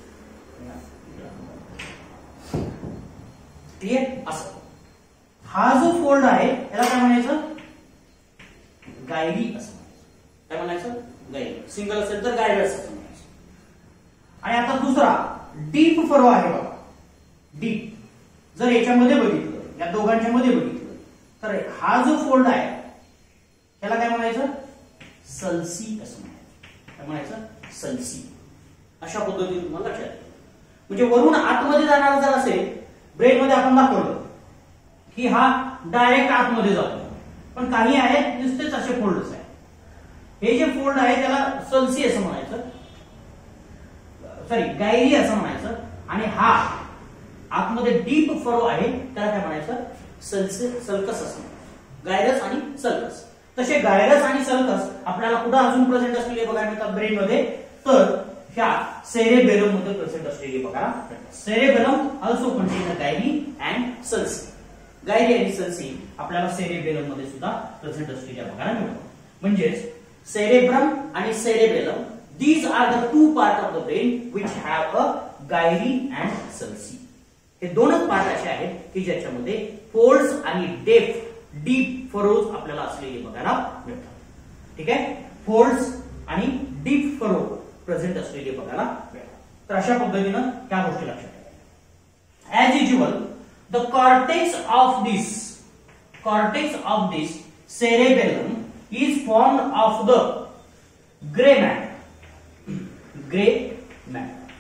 क्लिअर. असं हा जो फोल्ड आहे याला काय म्हणायचं? गायरी असं म्हणायचं. काय म्हणायचं? गायरी. सिंगल असेल तर गायरस असं म्हणायचं. आणि आता दुसरा डीप फरो आहे बघा. डीप जर याच्यामध्ये बघितलं या दोघांच्या मध्ये बघितलं तर हा जो फोल्ड आहे त्याला काय म्हणायचं? सल्सी असं म्हणायचं. काय म्हणायचं? सल्सी. अशा पद्धतीने तुम्हाला लक्षात येईल. म्हणजे वरून आतमध्ये जाणार जर असेल ब्रेन मध्ये आपण दाखवलं की हा डायरेक्ट आतमध्ये जातो. पण काही आहेत नुसतेच असे फोल्ड्स आहेत. हे जे फोल्ड आहे त्याला सल्सी असं म्हणायचं सॉरी गायरी असं म्हणायचं. आणि हा आतमध्ये डीप फरो आहे त्याला काय म्हणायचं? सल्स सल्कस असं. गायरस आणि सल्कस. तसे गायरस आणि सल्कस आपल्याला कुठं अजून प्रेझेंट असलेले बघायला मिळतात ब्रेन मध्ये? तर ह्या सेरेबेलम मध्ये प्रेझेंट असलेले बघायला मिळतात. Cerebellum also contain gyri and sulci. Gyri आणि सल्सी आपल्याला सेरेबेलम मध्ये सुद्धा प्रेझेंट असलेल्या बघायला मिळतात. म्हणजेच सेरेब्रम आणि cerebellum these are the two part of the brain which have a gyri and sulci. हे दोनच पार्ट असे आहेत की ज्याच्यामध्ये फोल्ड्स आणि डेप्थ डीप फरोज आपल्याला असलेले बघायला मिळतात. ठीक आहे. फोल्ड्स आणि डीप फरो प्रेझेंट असलेले बघायला मिळतात. तर अशा पद्धतीनं त्या गोष्टी लक्षात ठेवा. As usual the cortex of this cortex of this cerebellum is formed of the grey matter. Grey matter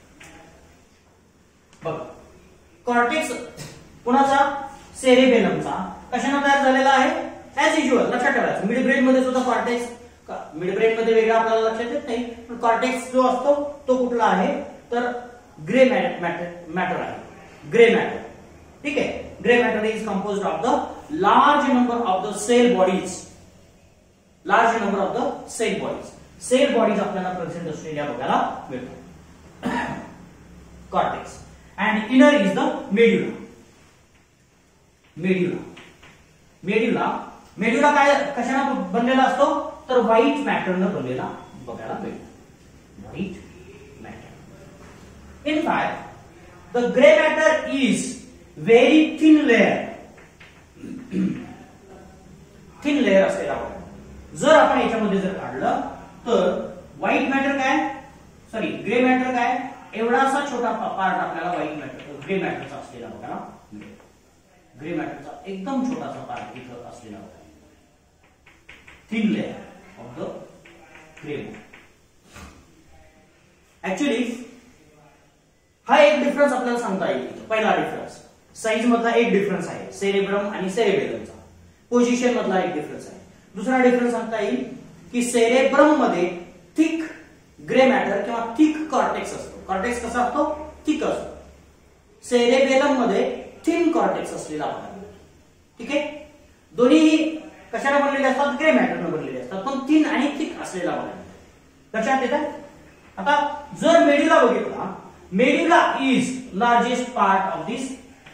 बघा. कॉर्टेक्स कुणाचा? सेरेबेलमचा. कशाने तयार झालेला आहे? ऍज युजुअल लक्षात ठेवायचं. मिड ब्रेन मध्ये सुद्धा कॉर्टेक्स मिड ब्रेन मध्ये वेगळा आपल्याला लक्षात येत नाही. पण कॉर्टेक्स जो असतो तो कुठला आहे? तर ग्रे मॅटर मॅटर आहे. Grey matter. ठीक आहे. Grey matter is composed of the large number of the cell bodies. Large number of the cell bodies. Cell bodies आपल्याला प्रेझेंट असलेल्या बघायला मिळतात. Cortex. and inner is the medulla. medulla medulla medulla काय कशाने बनलेला असतो? तर व्हाईट मॅटरने बनलेला बघायला मिळतो. White matter. In fact the grey matter is very thin layer. Thin layer असलेला बघा. जर आपण याच्यामध्ये जर काढलं तर व्हाईट मॅटर काय सॉरी ग्रे मॅटर काय एवढासा छोटा पार्ट आपल्याला व्हाईट मॅटर ग्रे मॅटरचा असलेला बघायला मिळेल. ग्रे मॅटरचा एकदम छोटासा पार्ट इथं असलेला बघा. Thin layer of the grey matter. Actually हा एक डिफरन्स आपल्याला सांगता येईल. पहिला डिफरन्स साईज मधला एक डिफरन्स आहे सेरेब्रम आणि सेरेबेलमचा. पोझिशन मधला एक डिफरन्स आहे. दुसरा डिफरन्स सांगता येईल की सेरेब्रम मध्ये थिक ग्रे मॅटर किंवा थिक कॉर्टेक्स असतो. कॉर्टेक्स कसा असतो? थिक असतो. सेरेबेलम मध्ये थिन कॉर्टेक्स असलेला आहे. ठीक आहे. दोन्ही कशाने बनलेले असतात? ग्रे मॅटरने बनलेले असतात. पण थिन आणि थिक असलेला आहे. लक्षात येतं. आता जर मेड्युला बघितला medulla is largest part of this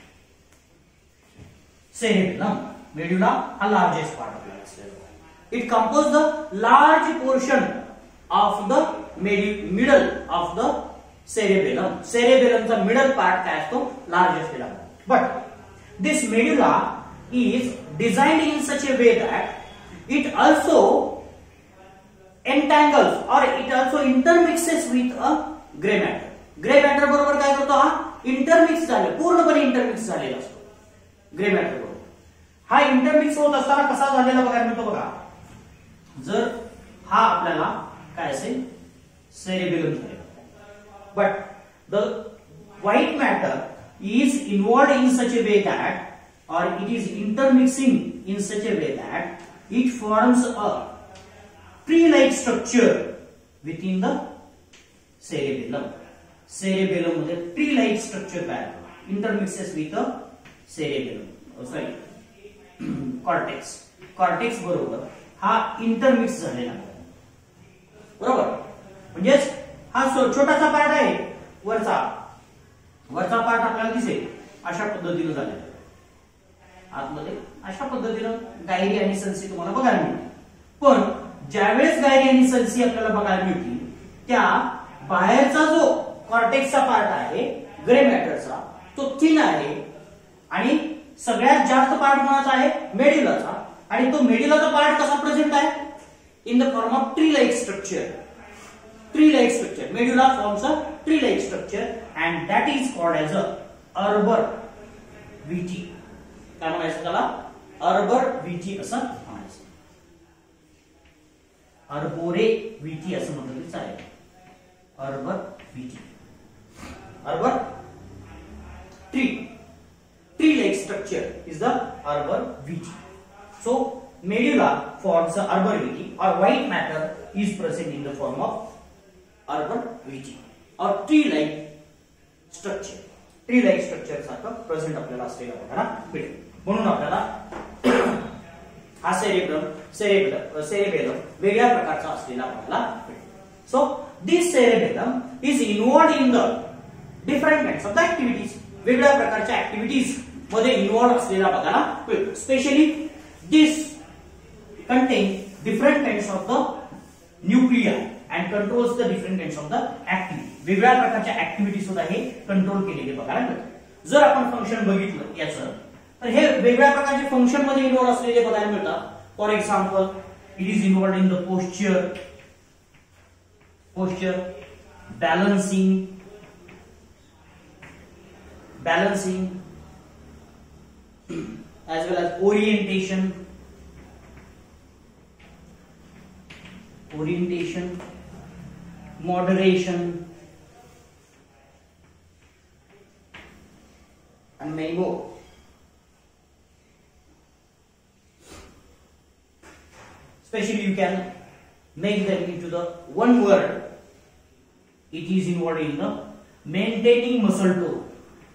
cerebellum. Medulla a largest part of the cerebellum. It composes the large portion of the middle of the cerebellum. Cerebellum चा middle part काय असतो largest level. But this medulla is designed in such a way that it also entangles or it also intermixes with a gray matter. Gray matter बरोबर काय करतो हा intermix झाले पूर्णपणे intermix झालेला असतो ग्रे मॅटर बरोबर. हा इंटरमिक्स होत असताना कसा झालेला बघायला मिळतो बघा. जर हा आपल्याला काय असेल सेरेबेलम झालेला, but the white matter is involved in such a way that or it is intermixing in such a way that it forms a tree like structure within the cerebellum. Cerebellum मध्ये ट्री लाइक स्ट्रक्चर तयार होतं intermixes with a cerebellum sorry cortex. Cortex बरोबर हा इंटरमिक्स झालेला बरोबर. म्हणजेच हा छोटासा पार्ट आहे वरचा वरचा पार्ट आपल्याला दिसेल अशा पद्धतीने झालेला आतमध्ये अशा पद्धतीने गायरी आणि सनसी तुम्हाला बघायला मिळते. पण ज्यावेळेस गायरी आणि सनसी आपल्याला बघायला मिळतील त्या बाहेरचा जो कॉर्टेक्सचा पार्ट आहे ग्रे मॅटरचा तो थिन आहे आणि सगळ्यात जास्त पार्ट कोणाचा आहे मेड्युलाचा. आणि तो मेड्युलाचा पार्ट कसा प्रेझेंट आहे in the form of tree like structure. Tree like structure medulla forms a tree like structure and that is called as a arbor vitae. काय म्हणायचं त्याला अर्बर व्हीटी असं म्हणायचं. अर्बोरे व्हीटी असं म्हटलं तरी चालेल. Arbor vitae arbor tree tree-like structure is the arbor vitae. So medulla forms the arbor vitae or white matter is present in the form of arbor vitae or tree-like structure. Tree-like structure सारखं present आपल्याला असलेला बघायला भेटेल. म्हणून आपल्याला हा सेरेब्रम सेरेब्रम सेरेबेलम वेगळ्या प्रकारचा असलेला बघायला भेटेल. So this cerebellum is involved in the different kinds of the activities. वेगळ्या प्रकारच्या ऍक्टिव्हिटीज मध्ये इन्व्हॉल्व असलेला बघायला मिळतो. Specially this contain different kinds of the nuclei and controls the different kinds of the activity. वेगळ्या प्रकारच्या ऍक्टिव्हिटी सुद्धा हे कंट्रोल केलेले बघायला मिळतात. जर आपण फंक्शन बघितलं याचं तर हे वेगळ्या प्रकारचे फंक्शन मध्ये इन्व्हॉल्व असलेले बघायला मिळतात. For example it is involved in the posture posture balancing balancing as well as orientation orientation moderation and many more. Especially you can make them into the one word. It is involved in the maintaining muscle tone.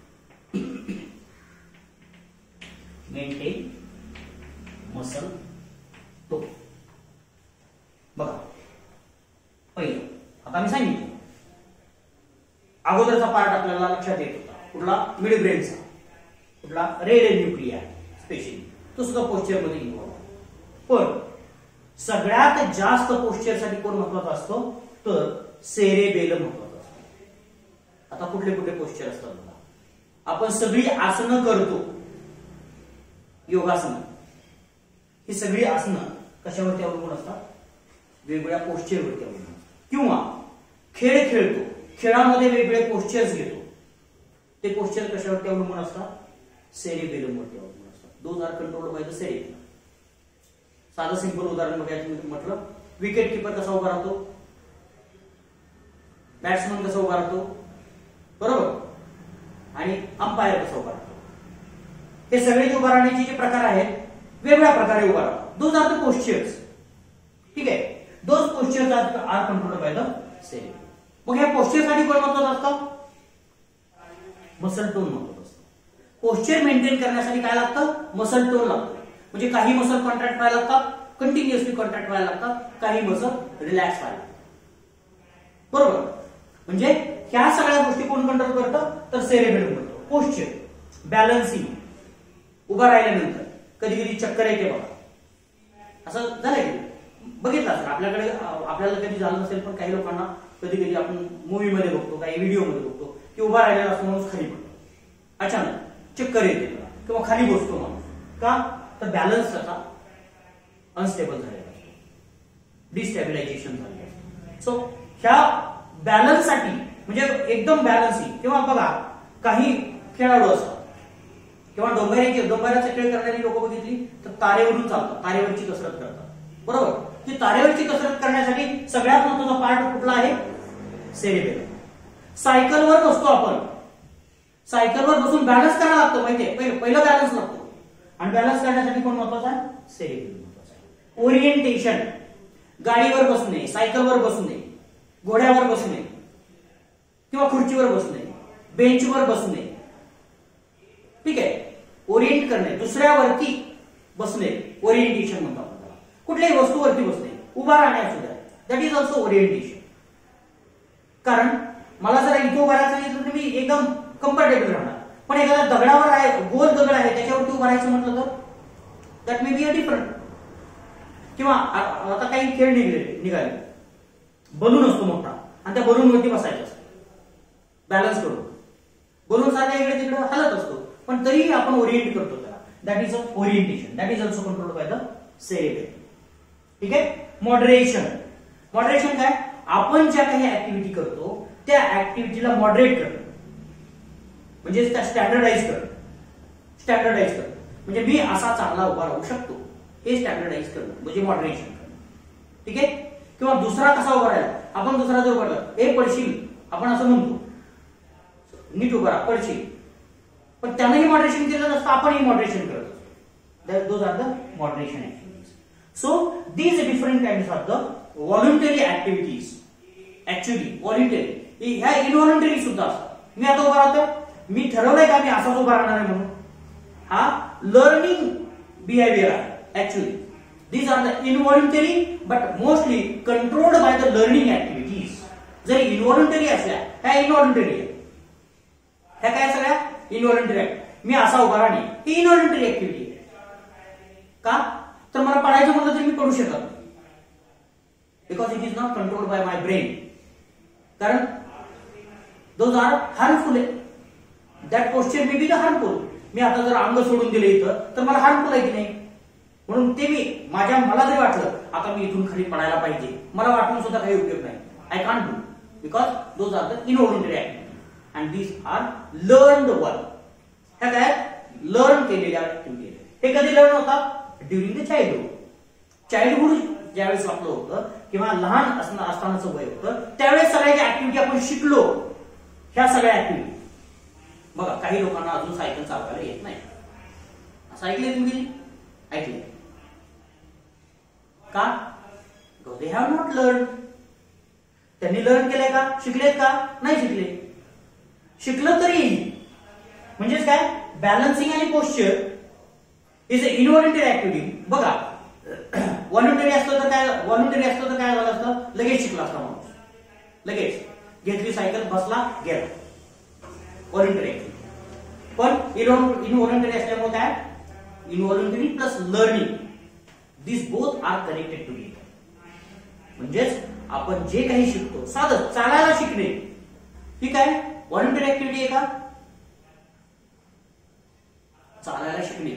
Maintain muscle तो बघा पहिलं आता मी सांगितलं अगोदरचा पार्ट आपल्याला लक्षात येत होता कुठला मिड ब्रेनचा कुठला रेड न्यूक्लिया स्पेशली तो सुद्धा पोस्चर मध्ये इन्व्हॉल्व आहे. पण सगळ्यात जास्त पोस्चर साठी कोण महत्वाचा असतो तर सेरेबेलम महत्वाचा असतो. आता कुठले कुठले पोस्चर असतात बघा. आपण सगळी आसनं करतो योगासन ही सगळी आसनं कशावरती अवलंबून असतात वेगवेगळ्या पोस्चरवरती अवलंबून. किंवा खेळ खेळतो खेळामध्ये वेगवेगळे पोस्चर्स घेतो ते पोस्चर कशावरती अवलंबून असतात सेरेबेलम वरती अवलंबून असतात. Those are controlled by the cerebellum. साधं सिंपल उदाहरण बघायचं म्हटलं विकेट कीपर कसा उभा राहतो बॅट्समन कसा उभा राहतो बरोबर आणि अंपायर कसा उभा राहतो. हे सगळे जे उभा राहण्याचे जे प्रकार आहेत वेगवेगळ्या प्रकारे उभा राहतात. Those are the postures. ठीक आहे those postures are controlled by the cerebellum. मग ह्या पोस्चर साठी कोण महत्वाचं असतं मसल टोन महत्वाचं असतं. पोस्चर मेंटेन करण्यासाठी काय लागतं मसल टोन लागतं. म्हणजे काही मसल कॉन्ट्रॅक्ट व्हायला लागतात कंटिन्युअसली कॉन्ट्रॅक्ट व्हायला लागतात काही मसल रिलॅक्स व्हायला लागतात बरोबर. म्हणजे ह्या सगळ्या गोष्टी कोण कंट्रोल करतं तर सेरेबेलम करतो. पोश्चर, बॅलन्सिंग, उभा राहिल्यानंतर कधी कधी चक्कर येते बघा, असं झालंय बघितलं असेल आपल्याकडे, आपल्याला कधी झालं नसेल पण काही लोकांना कधी कधी आपण मूवी मध्ये बघतो, काही व्हिडिओ मध्ये बघतो की उभा राहिलेला असतो माणूस खाली पडतो, अचानक चक्कर येते किंवा खाली बसतो माणूस. का तर बॅलन्स त्याचा अनस्टेबल झालेला असतो, डिस्टॅबिलायझेशन झालेलं असतं. सो ह्या बॅलन्स साठी म्हणजे एकदम बॅलन्सिंग, किंवा बघा काही खेळाडू असतात किंवा डोंगराची डोंगराचा खेळ करणारी लोक बघितली तर तारेवरून चालतात, तारेवरची कसरत करतात, बरोबर. ती तारेवरची कसरत करण्यासाठी सगळ्यात महत्त्वाचा पार्ट कुठला आहे सेरेबेलम. सायकलवर बसतो आपण, सायकलवर बसून बॅलन्स करायला लागतो माहितीये, पहिलं बॅलन्स लागतो आणि बॅलन्स करण्यासाठी कोण महत्वाचा आहे सेरेबेलम महत्वाचा आहे. ओरिएंटेशन, गाडीवर बसणे, सायकलवर बसणे, घोड्यावर बसणे किंवा खुर्चीवर बसणे, बेंचवर बसणे, ठीक आहे, ओरिएंट करणे, दुसऱ्यावरती बसणे ओरिएंटेशन म्हणतो आपण त्याला. कुठल्याही वस्तूवरती बसणे, उभा राहणे असू द्या, दॅट इज ऑल्सो ओरिएंटेशन. कारण मला जर इथे उभा राहायचं नाही तर मी एकदम कम्फर्टेबल राहणार, पण एखाद्या दगडावर आहे, गोल दगड आहे, त्याच्यावरती उभा राहायचं म्हटलं तर that may be a different. किंवा आता काही खेळ निघले निघाले, बलून असतो मोठा आणि त्या बलूनवरती बसायचं असतं बॅलन्स करून, बलून सारखा इकडे तिकडे हलत असतो पण तरीही आपण ओरिएंट करतो त्याला, that is a orientation, that is also controlled by the cerebellum. ठीक आहे. मॉडरेशन, मॉडरेशन काय, आपण ज्या काही ऍक्टिव्हिटी करतो त्या ऍक्टिव्हिटीला मॉडरेट करणं, म्हणजे त्या स्टँडर्डाइज करणं. स्टँडर्डाइज करणं म्हणजे मी असा चांगला उभा राहू शकतो, हे स्टँडर्डाइज करणं म्हणजे मॉडरेशन करणं. ठीक आहे. किंवा दुसरा कसा उभा राहिला, आपण दुसरा जर उभा राहिला, हे पडशील आपण असं म्हणतो, नीट उभा राहा पडशील, पण त्यानंही मॉडरेशन केलं नसतं, आपणही मॉडरेशन करत असतो. Those are the moderation activities. So these different kinds of the voluntary activities. Actually voluntary ह्या इनव्हॉलंटरी सुद्धा असतात. मी आता उभा राहतोय, मी ठरवलंय का मी असाच उभा राहणार आहे म्हणून, हा लर्निंग बिहेवियर आहे actually. These are the involuntary but mostly controlled by the learning activities. जरी involuntary असल्या ह्या involuntary आहे, ह्या काय सगळ्या involuntary आहे. मी असा उभा राहणे ही involuntary activity आहे. का तर मला पडायचं म्हटलं तर मी पडू शकत नाही, because it is not controlled by my brain. कारण those are harmful. That posture may be the harmful. मी आता जर अंग सोडून दिले इथं तर मला हार्मफुल आहे की नाही, म्हणून ते मी माझ्या मला जरी वाटलं आता मी इथून खाली पडायला पाहिजे, मला वाटून सुद्धा काही उपयोग नाही. I can't do because those are the involuntary activity and these are learned one. ह्या काय लर्न केलेल्या ऍक्टिव्हिटी. हे कधी लर्न होतात ड्युरिंग द चाइल्डहुड. चाइल्डहुड ज्यावेळेस आपलं होतं किंवा लहान असतानाचं वय होतं त्यावेळेस सगळ्या ऍक्टिव्हिटी आपण शिकलो. ह्या सगळ्या ऍक्टिव्हिटी बघा, काही लोकांना अजून सायकल चालवायला येत नाही, असं ऐकले तुम्ही? ऐकले का? They have not learn. त्यांनी लर्न केलंय का? शिकलेत का? नाही शिकले. शिकलं तरी म्हणजेच काय, बॅलन्सिंग आणि posture is a involuntary activity. बघा व्हॉलंटरी असतं तर काय, व्हॉलंटरी असतं तर काय झालं असतं, लगेच शिकला असता माणूस, लगेच घेतली सायकल बसला गेला, व्हॉलंटरी ऍक्टिव्हिटी. पण इनव्हॉलंटरी असल्यामुळे काय, involuntary plus learning, this both are connected together. म्हणजेच आपण जे काही शिकतो, साधं चालायला शिकणे, ही काय व्हॉलंटरी ऍक्टिव्हिटी आहे का? चालायला शिकणे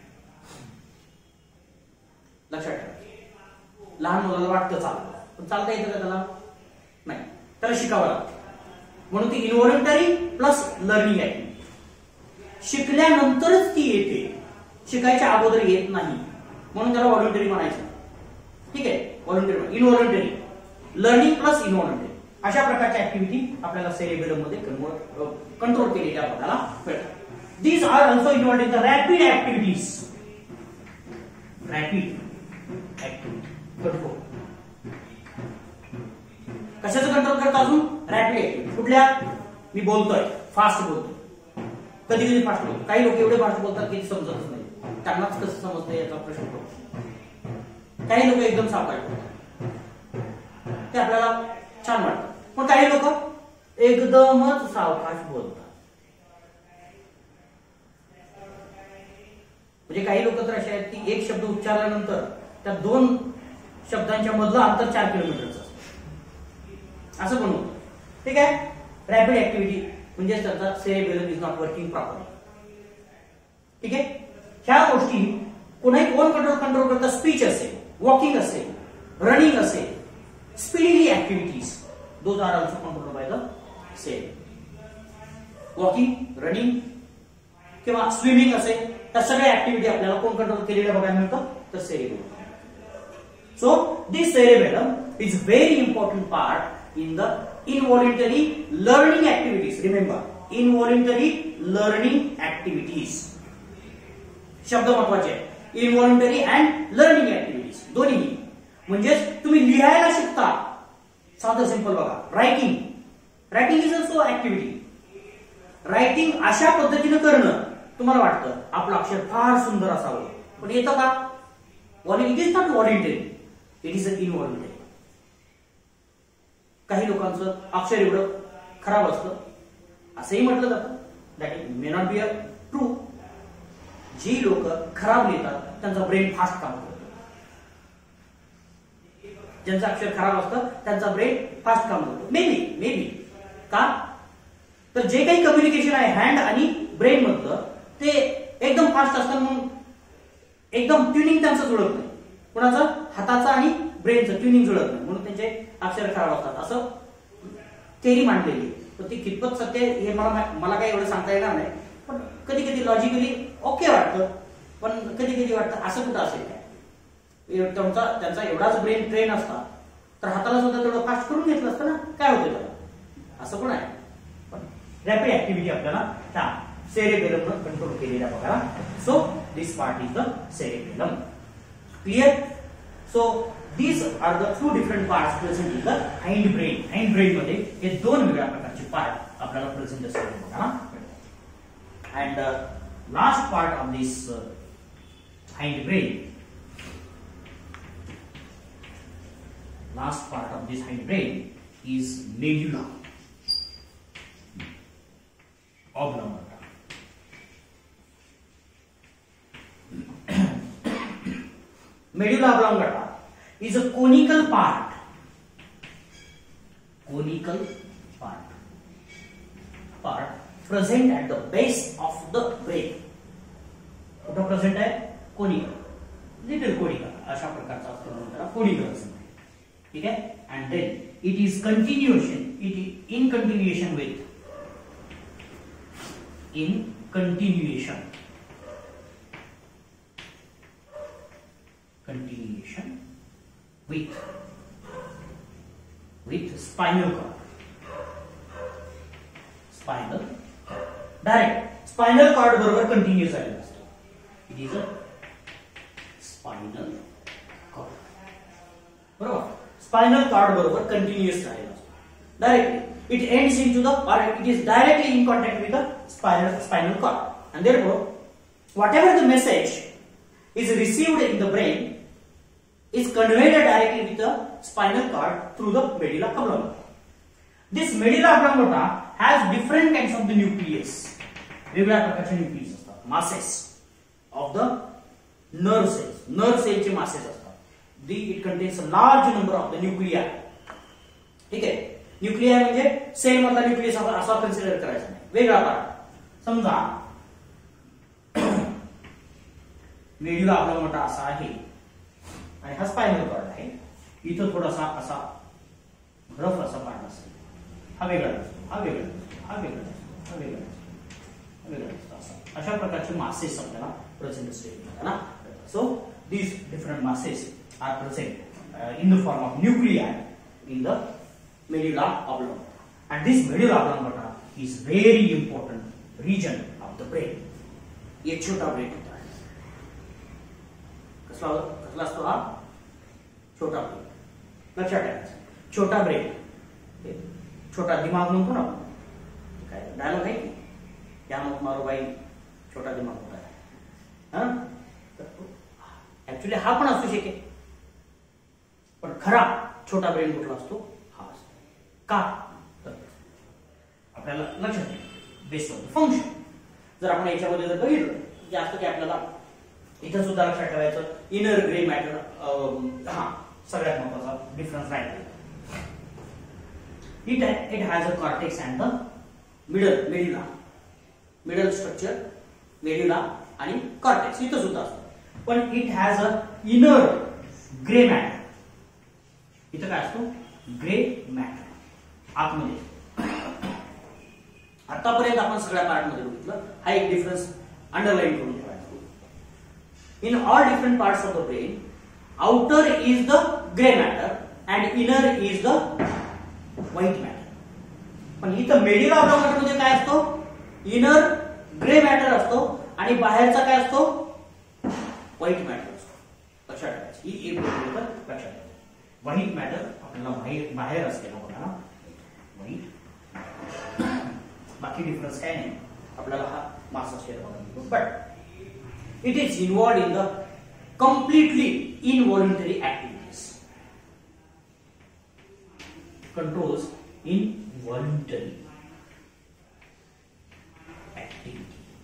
लक्षात ठेवा. लहान मुलाला वाटतं चालतं, पण चालता येतं का त्याला? नाही, त्याला शिकावं लागतं. म्हणून ती इनव्हॉलंटरी प्लस लर्निंग ऍक्टिव्हिटी. शिकल्यानंतरच ती येते, शिकायच्या अगोदर येत नाही, म्हणून त्याला व्हॉलंटरी म्हणायचं. ठीक आहे. Voluntary involuntary learning plus involuntary अशा प्रकारच्या ऍक्टिव्हिटी आपल्याला सेरेबेलम मध्ये कंट्रोल केलेल्या आपल्याला मिळतात. These are also involved in the rapid activities. Rapid activity control कशाचं कंट्रोल करतो? अजून रॅपिड ऍक्टिव्हिटी. कुठल्या? मी बोलतोय फास्ट बोलतोय, कधी कधी फास्ट बोलतो. काही लोक एवढे फास्ट बोलतात की समजतच नाही, त्यांनाच कसं समजतं याचा प्रश्न पडतो. काही लोक एकदम सावकाश बोलतात, ते आपल्याला छान वाटतं. पण काही लोक एकदमच सावकाश बोलतात. म्हणजे काही लोक तर असे आहेत की एक शब्द उच्चारल्यानंतर त्या दोन शब्दांच्या मधलं अंतर चार किलोमीटरचं असतं, असं पण होतं. ठीक आहे. रॅपिड ऍक्टिव्हिटी म्हणजे त्याचा cerebellum is not working properly. ठीक आहे. ह्या गोष्टी कोणाही कोण कंट्रोल कंट्रोल करता? स्पीच असेल, वॉकिंग असेल, रनिंग असेल, speedly activities, those are also control by the cerebellum. Walking, running किंवा स्विमिंग असेल, त्या सगळ्या ऍक्टिव्हिटी आपल्याला कोण कंट्रोल केलेल्या बघायला मिळतं? तर cerebellum. So this cerebellum is very important part in the involuntary learning activities. Remember, involuntary learning activities. शब्द महत्वाचे आहे. Involuntary and learning activities दोन्ही. म्हणजे तुम्ही लिहायला शिकता, साधं सिंपल बघा. Writing, writing is also activity. Writing अशा पद्धतीने करणं, तुम्हाला वाटतं आपलं अक्षर फार सुंदर असावं, पण येतं का? It is not voluntary, it is a involuntary. काही लोकांचं अक्षर एवढं खराब असतं असंही म्हटलं जातं. That it may not be a true. जी लोक खराब लिहितात त्यांचा ब्रेन फास्ट काम करतो. ज्यांचं अक्षर खराब असतं त्यांचा ब्रेन फास्ट काम करतो. मे बी मे बी का? तर जे काही कम्युनिकेशन आहे हँड आणि ब्रेन मधलं ते एकदम फास्ट असतं, म्हणून एकदम ट्युनिंग त्यांचं जुळत नाही. कुणाचं? हाताचं आणि ब्रेनचं ट्युनिंग जुळत नाही, म्हणून त्यांचे अक्षर खराब असतात, असं थेरी मांडलेली. तर ती कितपत सत्य हे मला मला काही एवढं सांगता येणार नाही. पण कधी कधी लॉजिकली ओके वाटतं, पण कधी कधी वाटतं असं कुठं असेल काय? त्यांचा त्यांचा एवढाच ब्रेन ट्रेन असता तर हाताला सुद्धा तेवढं फास्ट करून घेतलं असतं ना, काय होतं त्याला? असं पण आहे. पण रॅपिड ऍक्टिव्हिटी आपल्याला त्या सेरेबेलम कंट्रोल केलेल्या बघा. So this part is the cerebellum. Clear? So these are the two different parts present in the hind brain. hind brain मध्ये हे दोन वेगळ्या प्रकारचे पार्ट आपल्याला प्रेझेंट असतात बघा. and uh, last part of this uh, hind brain last part of this hind brain is medulla oblongata. medulla oblongata is a conical part conical part part present at the base of the brain. कुठं प्रेझेंट आहे? कोनिकल, लिटिल कोनिकल अशा प्रकारचा असतो म्हणून त्याला कोनिकल असं म्हणतात. ठीक आहे. And then it is continuation it is in continuation with in continuation continuation with with spinal cord spinal direct spinal cord बरोबर कंटिन्यू झालेला असतो. It is a spinal cord. बरोबर, स्पायनल कॉर्ड बरोबर कंटिन्यूअस झालेला असतो. Directly it ends into the or it is directly in contact with the spinal spinal cord and therefore whatever the message is received in the brain is conveyed directly with the spinal cord through the medulla oblongata. This medulla oblongata has different kinds of the nucleus. वेगळ्या प्रकारचे न्यूक्लियस असतात. masses of the nerve cells. nerve cell चे masses असतात. The it contains a large number of the nuclei. ठीक आहे. न्यूक्लिया म्हणजे सेल मधला न्यूक्लियस असा कन्सिडर करायचा नाही, वेगळा पार्ट. समजा मेड्युला ऑब्लोंगेटा असा आहे आणि हा स्पायनल कॉर्ड आहे. इथं थोडासा असा रफ असा पार्ट असेल, हा वेगळा असतो, हा वेगळा असतो, हा वेगळा असतो, हा वेगळा असतो, हा वेगळा असतो. असा अशा प्रकारचे मासेस आपल्याला प्रेझेंट असतात ना. So these different masses are present in the form of nuclei in the medulla oblongata, and this medulla oblongata is very important region of the brain. ये छोटा ब्रेन होता है. कसला कसला असतो हा? छोटा ब्रेन. लक्षात ठेवायचं, छोटा ब्रेन, छोटा दिमाग म्हणतो ना. काय डायलॉग आहे की या मत मारो भाई छोटा दिमाग होता है. ऍक्च्युली हा पण असू शकेल, पण खरा छोटा ब्रेन कुठला असतो? का? आपल्याला लक्षात येईल बेस्ड ऑन द फंक्शन. जर आपण याच्यामध्ये जर बघितलं जास्त की आपल्याला इथं सुद्धा लक्षात ठेवायचं इनर ग्रे मॅटर हा सगळ्यात महत्वाचा डिफरन्स राहील. It it has a cortex and the middle medulla middle structure medulla आणि कॉर्टेक्स इथं सुद्धा असतं. पण it has a inner grey matter. इथं काय असतो ग्रे मॅटर आतमध्ये. आतापर्यंत आपण सगळ्या पार्ट मध्ये बघितलं हा एक डिफरन्स अंडरलाईन करून ठेवायचा. In all different parts of the brain, outer is the gray matter and inner is the white matter. पण इथं मेड्युला ऑब्लांगेटा मध्ये काय असतो इनर ग्रे मॅटर असतो आणि बाहेरचा काय असतो व्हाईट मॅटर असतो. लक्षात ठेवायचं ही एक गोष्ट लक्षात ठेवायची. व्हाईट मॅटर आपल्याला बाहेर बाहेर असते बघा व्हाईट. बाकी डिफरन्स काय नाही आपल्याला हा मास शेअर बघा. But it is involved in the completely involuntary activities. Controls involuntary activity.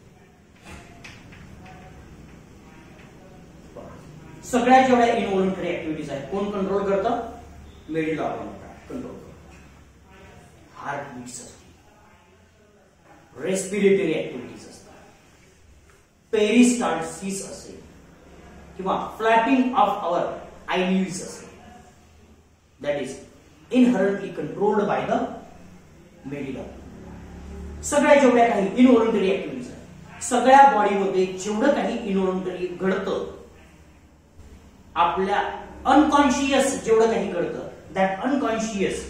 सगळ्या जेवढ्या इनव्हॉल्युंटरी ऍक्टिव्हिटीज आहेत कोण कंट्रोल करतं मेड्युला ऑब्लांगेटा कंट्रोल करतो. हार्ट बीट्स असते रेस्पिरेटरी ऍक्टिव्हिटीज असतात पेरिस्टाल्सिस असेल किंवा फ्लॅपिंग ऑफ आवर आयलिड्स असेल that is inherently controlled by the medulla. सगळ्या जेवढ्या काही इनव्हॉल्युंटरी ऍक्टिव्हिटीज आहेत सगळ्या बॉडीमध्ये जेवढं काही इनव्हॉल्युंटरी घडतं आपल्या अनकॉन्शियस जेवढं काही घडतं that unconscious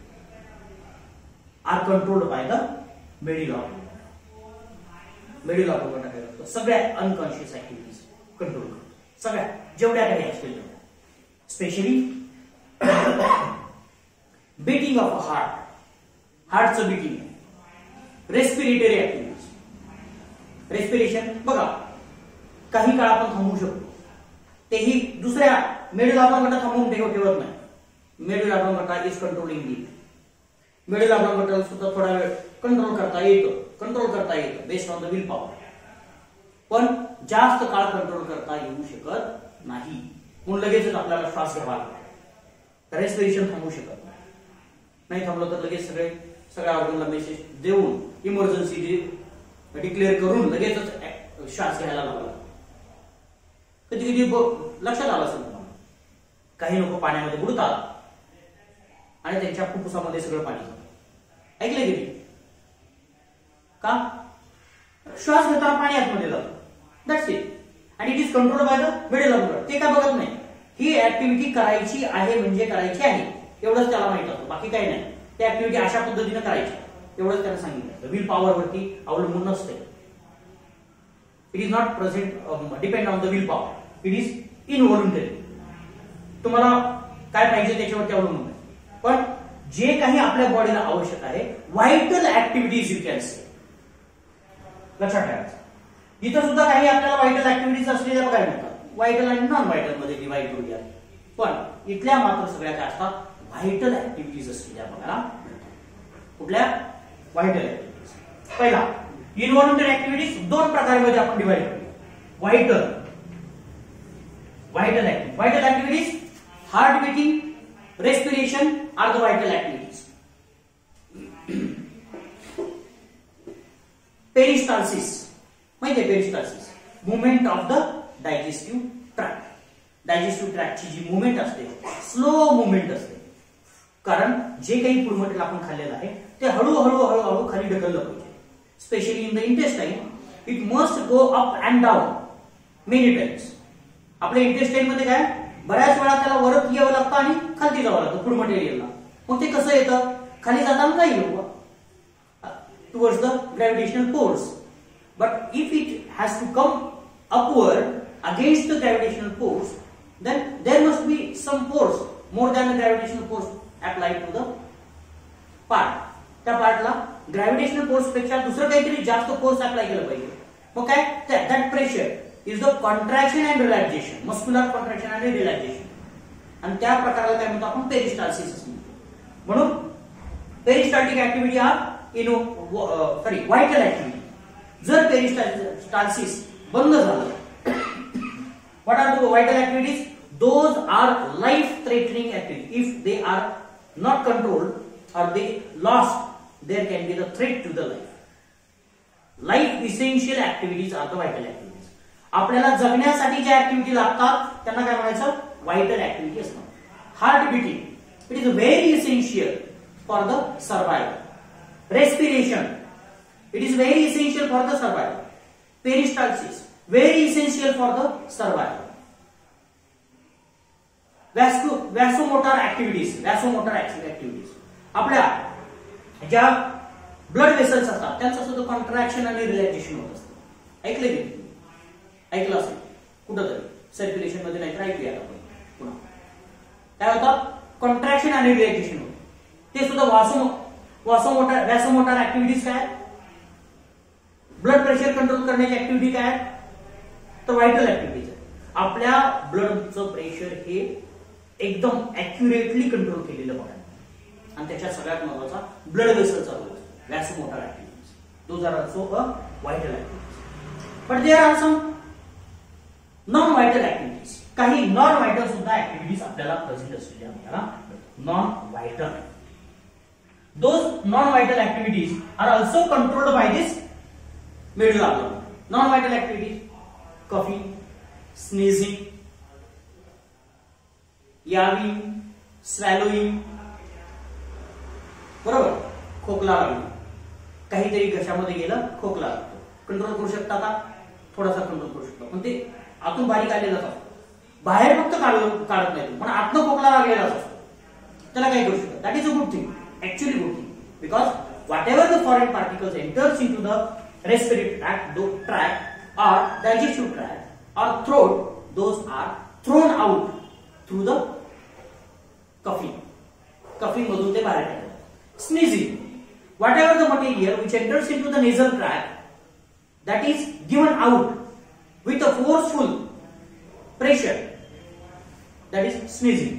are controlled by the medulla. Medulla oblongata काय करतो सगळ्या अनकॉन्शियस ऍक्टिव्हिटीज कंट्रोल करतो. सगळ्या जेवढ्या काही असतील specially beating of a heart हार्टचं बीटिंग रेस्पिरेटरी ऍक्टिव्हिटीज रेस्पिरेशन बघा काही काळ आपण थांबवू शकतो तेही दुसऱ्या मेड्युला ऑब्लांगेटा थांबवून ठेवत नाही. Medulla oblongata is controlling the. Medulla oblongata सुद्धा थोडा वेळ कंट्रोल करता येतं कंट्रोल करता येतं based on the will power. पण जास्त काळ कंट्रोल करता येऊ शकत नाही. म्हणून लगेचच आपल्याला श्वास घ्यावा लागतो. रेस्पिरेशन थांबवू शकत नाही. नाही थांबलं तर लगेच सगळे सगळ्या ऑर्गनला मेसेज देऊन इमर्जन्सी डिक्लेअर करून लगेचच श्वास घ्यायला लागला. कधी कधी लक्षात आलं असेल तुम्हाला काही लोक पाण्यामध्ये बुडतात आणि त्यांच्या फुफ्फुसामध्ये सगळं पाणी जातं. ऐकले किती का श्वास घेताना पाणी आतमध्ये जातं दॅट्स इट आणि it is controlled by the medulla oblongata. ते काय बघत नाही ही ऍक्टिव्हिटी करायची आहे म्हणजे करायची आहे एवढंच त्याला माहित असतं बाकी काही नाही. ती ऍक्टिव्हिटी अशा पद्धतीने करायची एवढंच त्याला सांगितलं. विल पॉवर वरती अवलंबून नसते. It is not present depend on the will power. It is involuntary. तुम्हाला काय पाहिजे त्याच्यावरती अवलंबून आहे. पण जे काही आपल्या बॉडीला आवश्यक आहे vital activities you can say लक्षात ठेवायचं. इथं सुद्धा काही आपल्याला व्हायटल ऍक्टिव्हिटीज असलेल्या बघायला मिळतात व्हायटल आणि नॉन व्हायटल मध्ये डिवाइड करूया. पण इथल्या मात्र सगळ्या काय असतात व्हायटल ऍक्टिव्हिटीज असलेल्या बघायला कुठल्या व्हायटल ऍक्टिव्हिटीज. पहिला इनव्हॉल्युंटरी ऍक्टिव्हिटीज दोन प्रकारांमध्ये आपण डिवाइड करूया. Vital vital activity vital activities heart beating respiration are the vital activities. Peristalsis माहिती आहे peristalsis movement of the digestive tract. Digestive ट्रॅक्टची जी मुवमेंट असते स्लो मुवमेंट असते कारण जे काही फूड मटेरियल आपण खाल्लेलं आहे ते हळूहळू हळूहळू खाली ढकललं पाहिजे. Specially in the intestine it must go up and down many times. आपल्या इंटेस्टाईन मध्ये काय बऱ्याच वेळा त्याला वरत यावं लागतं आणि खाली जावं लागतं फूड मटेरियलला. मग ते कसं येतं खाली जाताना काय येऊ towards the gravitational force. But if it has to come upward against the gravitational force then there must be some force more than the gravitational force applied to the part. त्या पार्टला ग्रॅव्हिटेशनल फोर्स पेक्षा दुसरं काहीतरी जास्त फोर्स अप्लाय केलं पाहिजे. मग काय that pressure is the contraction and relaxation muscular contraction and relaxation. आणि त्या प्रकाराला काय म्हणतो आपण पेरिस्टाल्सिस म्हणतो. म्हणून पेरिस्टाल्टिक ऍक्टिव्हिटी आर इनो सॉरी व्हायटल ऍक्टिव्हिटी. जर पेरिस्टाल्सिस बंद झालं, what are the vital activities? Those are life threatening activity. If they are not controlled or they lost, there can be the threat to the life. Life essential activities are the vital activities. आपल्याला जगण्यासाठी ज्या ऍक्टिव्हिटी लागतात त्यांना काय म्हणायचं? व्हायटल ऍक्टिव्हिटी असतात. Heart beating, it is very essential for the survival. Respiration, it is very essential for the survival. Peristalsis, very essential for the survival. Vasco, vasomotor activities, vasomotor activities. आपल्या ज्या ब्लड वेसल्स असतात त्यांचं सुद्धा कॉन्ट्रॅक्शन आणि रिलॅक्सेशन होत असतं. ऐकले की? ऐकलं असेल कुठंतरी सर्क्युलेशन मध्ये, नाही तर ऐकूया आपण पुन्हा. काय होतं? कॉन्ट्रॅक्शन आणि रिलॅक्सेशन होतं. ते सुद्धा वासो वासोमोटर व्यासोमोटर ऍक्टिव्हिटीज काय? ब्लड प्रेशर कंट्रोल करण्याची ऍक्टिव्हिटी काय? तर व्हायटल ऍक्टिव्हिटीज आहे. आपल्या ब्लडचं प्रेशर हे एकदम ऍक्युरेटली कंट्रोल केलेलं बघा, आणि त्याच्या सगळ्यात महत्वाचा ब्लड वेसलचा रोल असतो. Vasomotor activities, those are also a vital activities. But there are some non vital activities. काही नॉन व्हायटल सुद्धा ऍक्टिव्हिटीज आपल्याला प्रेझेंट असलेल्या आपल्याला non vital. Those non vital activities are also controlled by this medulla oblongata. Non vital activities: coughing, sneezing, yawing, swallowing. बरोबर? खोकला लागणे, काहीतरी घशामध्ये गेलं, खोकला लागतो. कंट्रोल करू शकता का? थोडासा कंट्रोल करू शकता, पण ते आतून बारीक आलेलाच असतो. बाहेर फक्त काढत नाही, पण आतनं खोकला लागलेलाच असतो. त्याला काही करू शकत. That is a good thing, actually good thing, because whatever the foreign particles enters into the respiratory tract, tract or digestive tract or throat, those are thrown out through the coughing. Coughing मधून ते बाहेर येतात. Sneezing, whatever the material which enters into the nasal tract, that is given out with a forceful pressure, that is sneezing.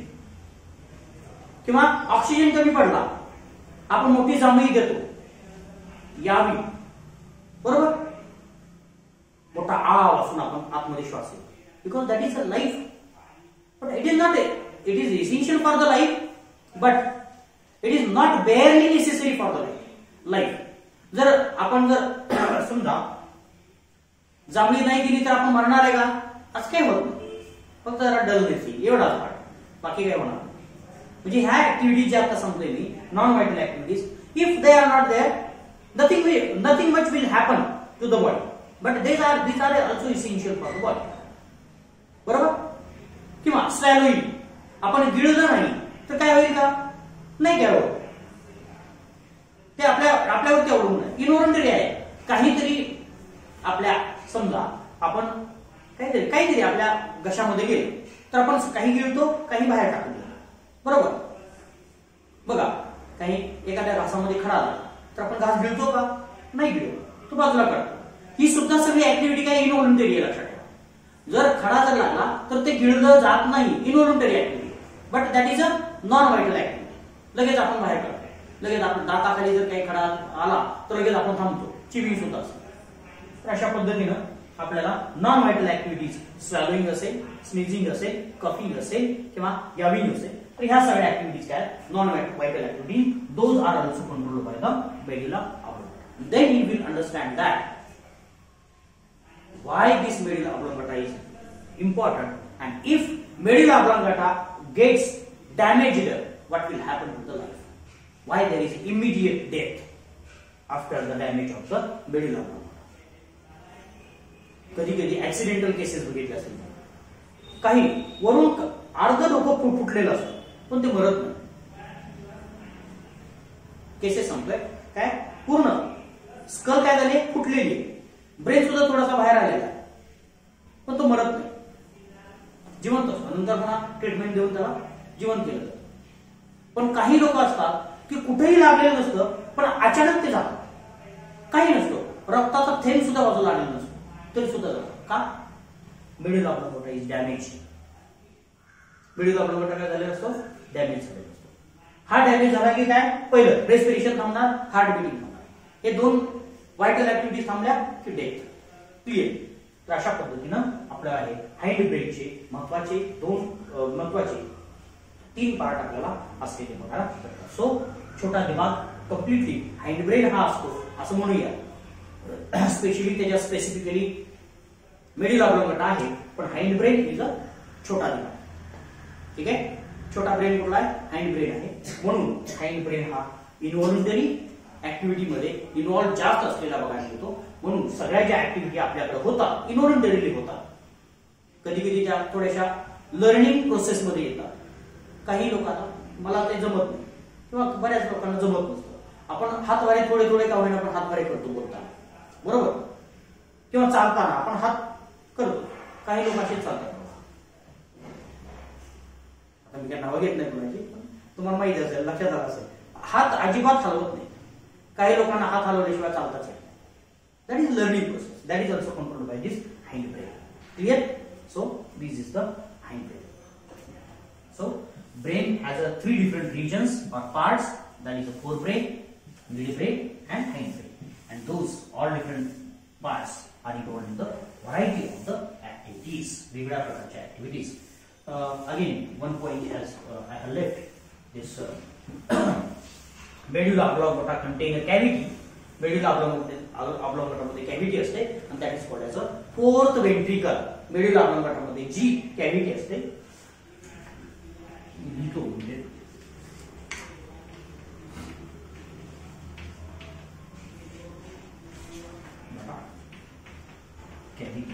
किंवा ऑक्सिजन कमी पडला, आपण मोठी जांभई देतो, यावी, बरोबर? मोठा आव असून आपण आतमध्ये श्वास घेतो, because that is a life. But it is not, it is essential for the life, but it is not barely necessary for the life. जर आपण जर समजा जांभळी नाही दिली तर आपण मरणार आहे का? असं काही होत नाही, फक्त जरा डलनेस येईल एवढाच वाट, बाकी काय होणार. म्हणजे ह्या ऍक्टिव्हिटीज ज्या आता सांगतोय मी, non vital activities, if they are not there, nothing will nothing much will happen to the body, but these are these are also essential for the body. बरोबर? किंवा swallowing, आपण गिळलं नाही तर काय होईल का? नाही काय होत. ते आपल्या आपल्यावरती अवलंबून आहे, इनव्हॉलंटरी आहे. काहीतरी आपल्या समजा आपण काहीतरी काहीतरी आपल्या घशामध्ये गेले तर आपण काही गिळतो, काही बाहेर टाकून देतो. बरोबर? बघा, काही एखाद्या घासामध्ये खडा आला तर आपण घास गिळतो का? नाही गिळतो, तो बाजूला काढतो. ही सुद्धा सगळी ऍक्टिव्हिटी काय? इनव्हॉलंटरी आहे, लक्षात ठेवा. जर खडा जर लागला तर ते गिळलं जात नाही, involuntary activity, but that is a non vital activity. लगेच आपण बाहेर काढतो, लगेच आपण दाताखाली जर काही खडा आला तर लगेच आपण थांबतो, चिविंग सुद्धा असते. तर अशा पद्धतीनं आपल्याला नॉन व्हायटल ऍक्टिव्हिटीज, स्वॅलोइंग असेल, स्नीजिंग असेल, कफिंग असेल किंवा याविंग असेल, तर ह्या सगळ्या ऍक्टिव्हिटीज काय? Non vital activity. Those are also controlled by the medulla oblongata. Then you will understand that why this medulla oblongata is important, and if medulla oblongata gets damaged, what will happen to the life? Why there is immediate death after the damage of the medulla oblongata? कधी कधी ऍक्सिडेंटल केसेस बघितल्या असेल, काही वरून अर्ध डोकं फुटलेलं असतं पण ते मरत नाही. केसेस संपले काय? पूर्ण स्कल काय झाले? फुटलेली, ब्रेन सुद्धा थोडासा बाहेर आलेला आहे, पण तो मरत नाही, जिवंत असतो. नंतर पुन्हा ट्रीटमेंट देऊन त्याला जिवंत केलं जातं. पण काही लोक असतात की कुठेही लागलेलं नसतं पण अचानक ते जातात, काही नसतो, रक्ताचा थेंब सुद्धा बाजूला आलेला नसतो तरी सुद्धा जातात. का? Medulla oblongata is damage. Medulla oblongata काय झालेला असतो? डॅमेज झालेला असतो. हा डॅमेज झाला की काय? पहिलं रेस्पिरेशन थांबणार, हार्ट बिटिंग थांबणार. हे दोन व्हायटल ऍक्टिव्हिटीज थांबल्या की डेथ. क्लिअर. तर अशा पद्धतीनं आपलं आहे हाइंड ब्रेनचे महत्वाचे दोन महत्वाचे तीन पार्ट आपल्याला असलेले बघायला भेटतात. सो छोटा दिमाग कम्प्लिटली हाइंड ब्रेन हा असतो असं म्हणूया. स्पेशली त्याच्या स्पेसिफिकली मिडल ऑब्लोंगटा आहे, पण हाइंड ब्रेन इज अ छोटा दिमाग. ठीक आहे. छोटा ब्रेन कुठला आहे? हाइंड ब्रेन आहे. म्हणून हाइंड ब्रेन हा इनव्हॉल्युंटरी ऍक्टिव्हिटी मध्ये इन्व्हॉल्व जास्त असलेला बघायला मिळतो. म्हणून सगळ्या ज्या ऍक्टिव्हिटी आपल्याकडे होतात इनव्हॉल्युंटरीली होतात. कधी कधी त्या थोड्याशा लर्निंग प्रोसेस मध्ये येतात. काही लोकांना मला ते जमत नाही किंवा बऱ्याच लोकांना जमत नसतं. आपण हातवारे थोडे थोडे का होईना आपण हातवारे करतो बोलताना, बरोबर, किंवा चालताना आपण हात करतो. काही लोक असे चालतात. आता मी काय नावं घेत नाही कोणाची, पण तुम्हाला माहिती असेल, लक्षात आलं असेल, हात अजिबात हलवत नाही. काही लोकांना हात हलवल्याशिवाय चालताच येत. That is learning process. That is also controlled by this hind brain. Clear. So this is the hind brain. So brain has a three different regions or parts, that is the forebrain, middle brain and hind brain, and those all different parts are involved in the variety of the activities, वेगळ्या प्रकारच्या activities. Uh, again one point has uh, I have left this uh, medulla oblongata contain a cavity. medulla oblongata oblongata मध्ये cavity असते and that is called as a fourth ventricle. medulla oblongata मध्ये जी cavity असते लिहितो म्हणजे cavity.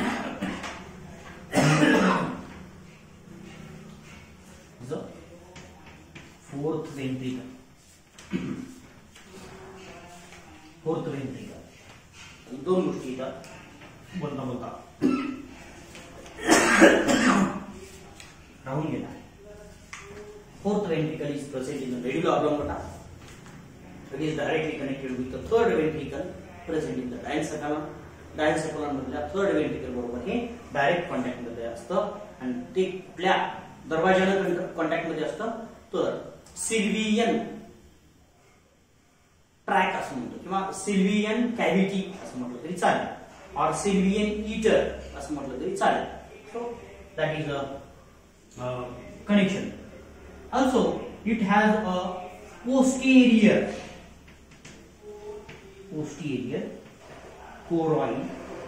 The fourth ventricle. fourth ventricle. दोन गोष्टी येतात बोलता बोलता राहून गेला. Fourth ventricle is present in the medulla oblongata. It is directly connected with the third ventricle present in the diencephalon. diencephalon मधल्या third ventricle बरोबर हे डायरेक्ट कॉन्टॅक्ट मध्ये असतं आणि ते कुठल्या दरवाजाला कॉन्टॅक्ट मध्ये असतं तर सिल्व्हियन ट्रॅक असं म्हणतो किंवा सिल्व्हियन कॅव्हिटी असं म्हटलं तरी चालेल, और सिल्व्हियन ईटर असं म्हटलं तरी चालेल. So that is a connection. Also, it has a posterior posterior choroid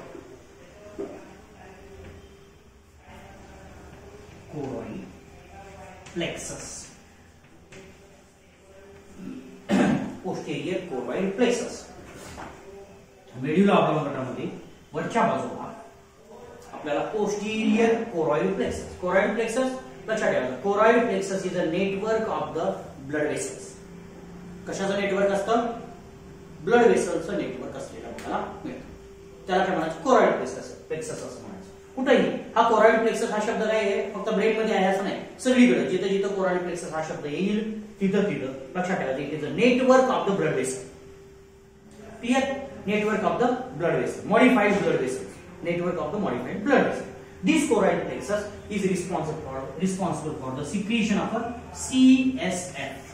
choroid plexus. posterior choroid plexus. medulla oblongata मध्ये वरच्या बाजूला आपल्याला posterior choroid plexus. choroid plexus लक्षात ठेवा. Choroid plexus is a network of the blood vessels. कशाचं नेटवर्क असतं? ब्लड वेसलचं नेटवर्क असलेलं आपल्याला मिळतं. त्याला काय म्हणायचं? कोरॉइड प्लेक्सस प्लेक्सस असं म्हणायचं. कुठेही हा कोरॉइड प्लेक्सस हा शब्द काय आहे फक्त ब्रेन मध्ये आहे असं नाही, सगळीकडे जिथे जिथे कोरॉइड प्लेक्सस हा शब्द येईल तिथं तिथं लक्षात ठेवायचं it is a network of the blood vessel. Clear. Network of the blood vessel, modified blood vessel, network of the modified blood vessel. This choroid plexus is responsible for responsible for the secretion of a C S F,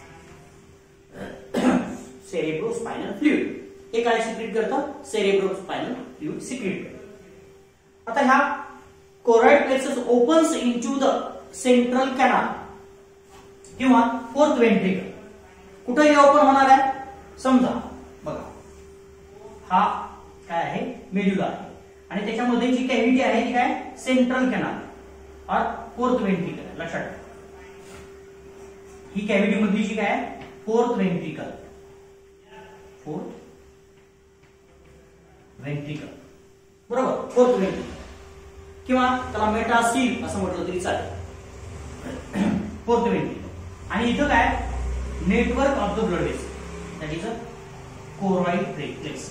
cerebrospinal fluid. हे काय सिक्रेट करतं? cerebrospinal fluid सिक्रेट करतं. आता ह्या choroid plexus opens into the central canal किंवा fourth ventricle. कुठे ओपन होणार आहे? समजा बघा हा काय आहे? मेड्युला आहे आणि त्याच्यामध्ये जी कॅव्हिटी आहे ती काय? Central canal or fourth ventricle. लक्षात ठेवा ही कॅव्हिटी मधली जी काय? Fourth ventricle. फोर्थ वेंट्रिकल बरोबर. फोर्थ वेंट्रिकल किंवा त्याला मेटासील असं म्हटलं तरी चालेल. Fourth ventricle. आणि इथं काय? Network of the blood vessel, that is a choroid plexus.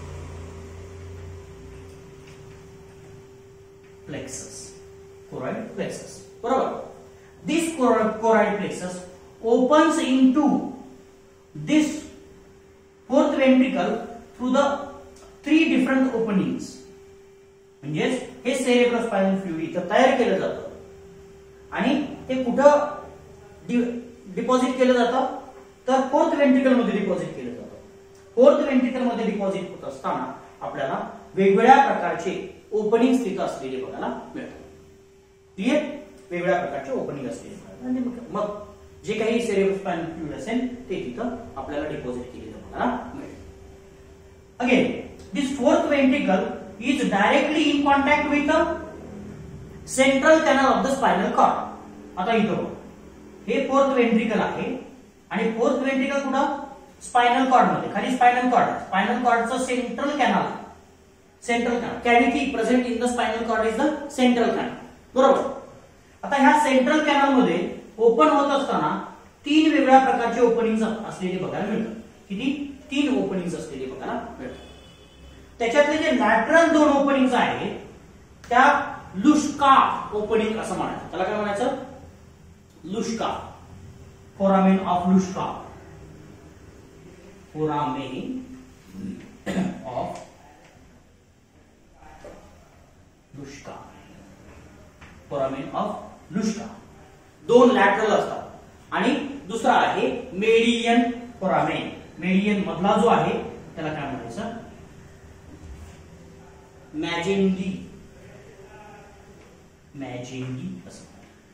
plexus, choroid plexus, बरोबर. This choroid plexus opens into this fourth ventricle through the three different openings. म्हणजे हे cerebrospinal fluid इथं तयार केलं जातं आणि ते कुठं डिपॉझिट केलं जातं तर फोर्थ वेंट्रिकल मध्ये डिपॉझिट केलं जातं. फोर्थ व्हेंट्रिकल मध्ये डिपॉझिट होत असताना आपल्याला वेगवेगळ्या प्रकारचे ओपनिंग तिथं असलेले बघायला मिळतात. क्लिअर? वेगवेगळ्या प्रकारचे ओपनिंग असलेले म्हणजे मग जे काही सेरेब्रोस्पायनल फ्लुइड असेल ते तिथं आपल्याला डिपॉझिट केलेलं बघायला मिळेल. Again this fourth ventricle is directly in contact with the central canal of the spinal cord. आता इथं हे फोर्थ व्हेंट्रिकल आहे आणि फोर्थ व्हेंट्रिकल कुठं? स्पायनल कॉर्ड मध्ये. खाली स्पायनल कॉर्ड, स्पायनल कॉर्डचं central canal, central canal cavity present in the spinal cord is the central canal. बरोबर. आता ह्या सेंट्रल कॅनल मध्ये ओपन होत असताना तीन वेगवेगळ्या प्रकारचे ओपनिंग्स असलेले बघायला मिळतात. किती? तीन ओपनिंग्स असलेले बघायला मिळतात. त्याच्यातले जे लॅटरल दोन ओपनिंग्स आहेत त्या लुश्का ओपनिंग असं म्हणायचं. त्याला काय म्हणायचं? Luschka, foramen of Luschka, foramen of Luschka, foramen of Luschka. दोन लॅटरल असतात आणि दुसरा आहे मेडियन फोरामेन. मेडियन मधला जो आहे त्याला काय म्हणायचं? मॅजेंडी, मॅजेंडी असं.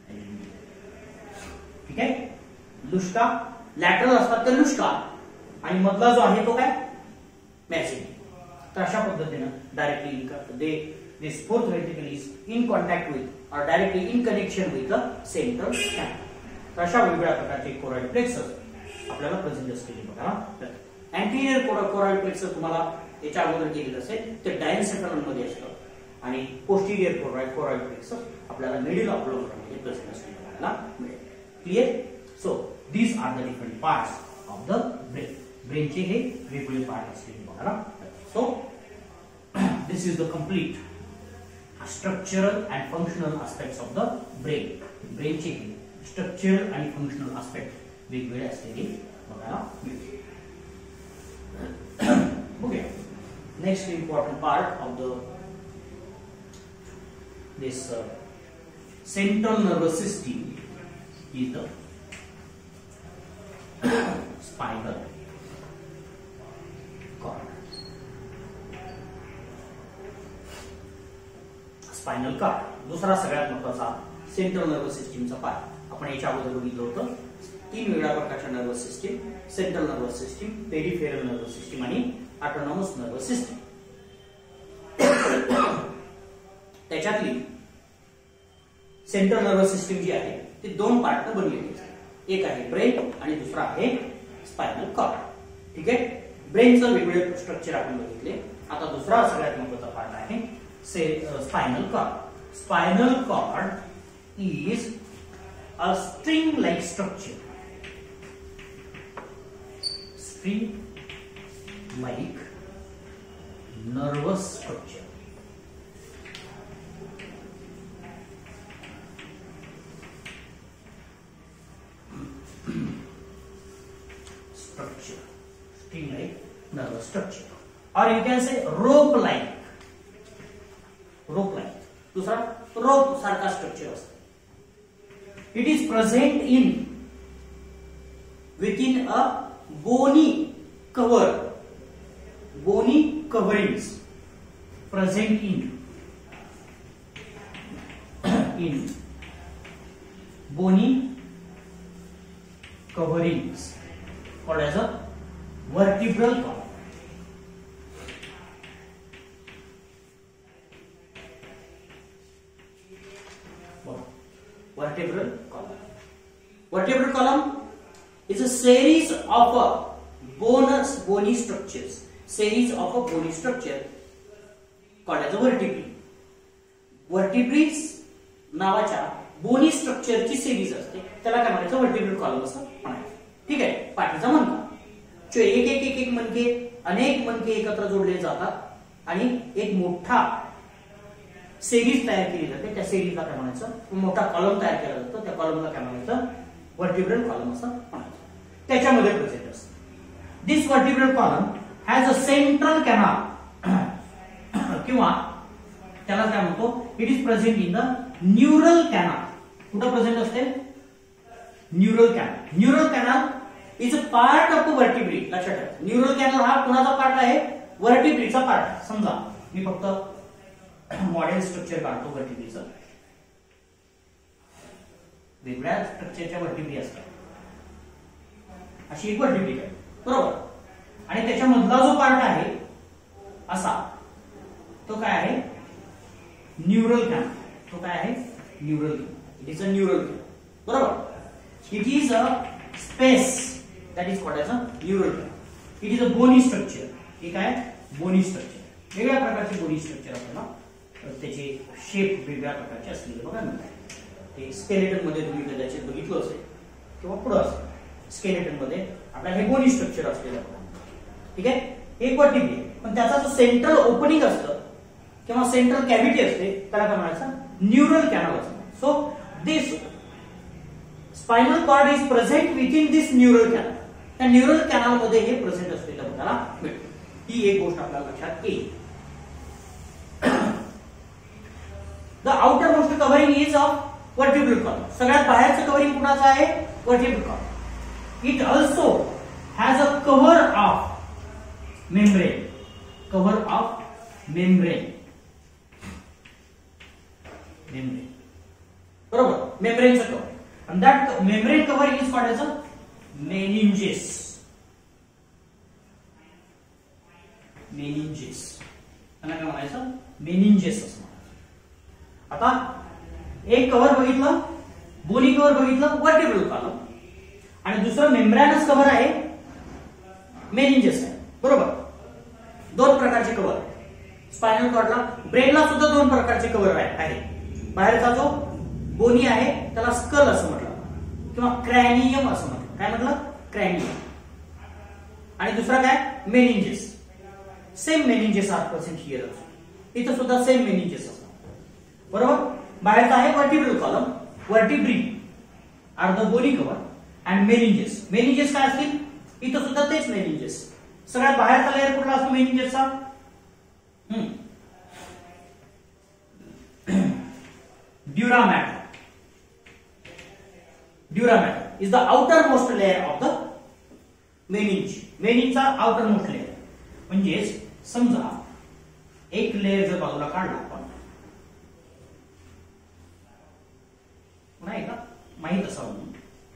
ठीक आहे. लुश्का लॅटरल असतात तर लुश्का आणि मधला जो आहे तो काय? मॅजेंडी. तर अशा पद्धतीने directly they this fourth ventricle is in contact with or directly in connection with the central canal. तर अशा वेगवेगळ्या प्रकारचे कोरॉइड प्लेक्सस आपल्याला प्रेझेंट असलेले बघायला मिळतात. अँटीरियर कोरॉइड प्लेक्सस तुम्हाला याच्या अगोदर केलेलं असेल ते डायन्सेफॅलॉन मध्ये असतं आणि पोस्टीरियर कोरॉइड कोरॉइड प्लेक्सस आपल्याला मिडल ऑफ लोबर मध्ये प्रेझेंट असलेले बघायला मिळेल. Clear? So these are the different parts of the brain. ब्रेनचे हे वेगवेगळे पार्ट असलेले बघायला मिळतात. So this is the complete structural and functional aspects of the brain. ब्रेनचे स्ट्रक्चरल आणि फंक्शनल aspect वेगवेगळे असलेले बघायला मिळतील. Okay. Next important part of the this uh, central nervous system is the spinal cord. Spinal cord दुसरा सगळ्यात महत्त्वाचा सेंट्रल नर्वस सिस्टीमचा पार्ट. आपण याच्या अगोदर बघितलं होतं. तीन वेगळ्या प्रकारच्या nervous system, central nervous system, peripheral nervous system आणि ऑटोनॉमस नर्वस सिस्टीम. त्याच्यातली सेंट्रल नर्वस सिस्टीम जी आहे ती दोन पार्टनं बनलेली असते. एक आहे ब्रेन आणि दुसरा आहे स्पायनल कॉर्ड. ठीक आहे. ब्रेनचं वेगवेगळे स्ट्रक्चर आपण बघितले. आता दुसरा सगळ्यात महत्त्वाचा पार्ट आहे spinal cord. Spinal cord is a string like structure, string like nervous structure. Structure, string like nervous structure, or you can say rope like, rope like. दूसरा rope सारखा स्ट्रक्चर असतो. It is present in within a bony cover, bony coverings present in in bony coverings called as a vertebral column. Vertebral column. Vertebral column is a series of a bonus bony structures. Series of a bony structure called as a vertebrae. Vertebrae नावाच्या बोनी स्ट्रक्चरची सिरीज असते त्याला काय म्हणायचं? वर्टिब्रल कॉलम असं म्हणायचं. ठीक आहे. पाठीचा मणका जो एक एक एक एक मणके अनेक मणके एकत्र जोडले जातात आणि एक मोठा सिरीज तयार केली जाते. त्या सिरीजला काय म्हणायचं? मोठा कॉलम तयार केला जातो. त्या कॉलमला काय म्हणायचं? वर्टिब्रल कॉलम असं म्हणायचं. त्याच्यामध्ये प्रेझेंट असतं. This vertebral column has a central canal किंवा त्याला काय म्हणतो? It is present in the neural canal. कुठं प्रेझेंट असते? Neural canal. Neural canal is a part of the vertebrae. लक्षात ठेवा, न्यूरल कॅनल हा कोणाचा पार्ट आहे? वर्टिब्रीचा पार्ट आहे. समजा मी फक्त मॉडेल स्ट्रक्चर काढतो वर्टिब्रीचं. वेगळ्या स्ट्रक्चरच्या वर्टिब्री असतात. अशी एक वर्टिब्री आहे, बरोबर. आणि त्याच्यामधला जो पार्ट आहे असा, तो काय आहे? Neural canal. तो काय आहे? Neural canal. It is a neural canal, बरोबर. It is a space that is called as a neural canal. It is a bony structure. हे काय? Bony structure. वेगळ्या प्रकारचे बोनी स्ट्रक्चर आपल्याला त्याचे शेप वेगळ्या प्रकारचे असलेले बघा ना. ते स्केलेटन मध्ये तुम्ही कदाचित बघितलं असेल किंवा पुढे असेल. स्केलेटन मध्ये आपल्याला हे बोनी स्ट्रक्चर असलेलं बघा. ठीक आहे. एक वर्टिब्री आहे, पण त्याचा जो सेंट्रल ओपनिंग असतं किंवा सेंट्रल कॅव्हिटी असते त्याला काय म्हणायचं? न्यूरल कॅनल असतं. So this spinal cord is present within this neural canal. त्या न्यूरल कॅनल मध्ये हे प्रेझेंट असलेलं आपल्याला मिळतं. ही एक गोष्ट आपल्याला लक्षात येईल. The outer most covering is of vertebral column. सगळ्यात बाहेरचं कव्हरिंग कुणाचं आहे? Vertebral column. It also has a cover of membrane. Cover of membrane. Membrane, बरोबर. मेम्ब्रेनचं cover. and that membrane cover is called as a meninges. meninges त्याला काय म्हणायचं? meninges असं म्हणायचं. आता एक कव्हर बघितलं, बोनी कव्हर बघितलं, वर्टिब्रल कॉलम, आणि दुसरं मेम्ब्रेनस कव्हर आहे, मेनिंजेस आहे, बरोबर. दोन प्रकारचे कव्हर स्पायनल कॉर्डला. ब्रेनला सुद्धा दोन प्रकारचे कव्हर आहे. बाहेरचा जो बोनी आहे त्याला स्कल असं म्हटलं किंवा क्रॅनियम असं म्हटलं. काय म्हटलं? क्रॅनियम. आणि दुसरा काय? Meninges. Same meninges are present here. इथं सुद्धा सेम मेनिंजेस असतात, बरोबर. बाहेरचा आहे vertebral column, vertebrae are the bony cover, and meninges. Meninges काय असतील? इथं सुद्धा तेच मेनिंजेस. सगळ्यात बाहेरचा लेअर कुठला असतो मेनिंजेसचा? Dura mater. Dura mater is the outer most layer of the meninge. मेनिंजचा आउटर मोस्ट लेअर. म्हणजेच समजा एक लेअर जर बाजूला काढला आपण, पुन्हा एकदा माहित असावं म्हणून,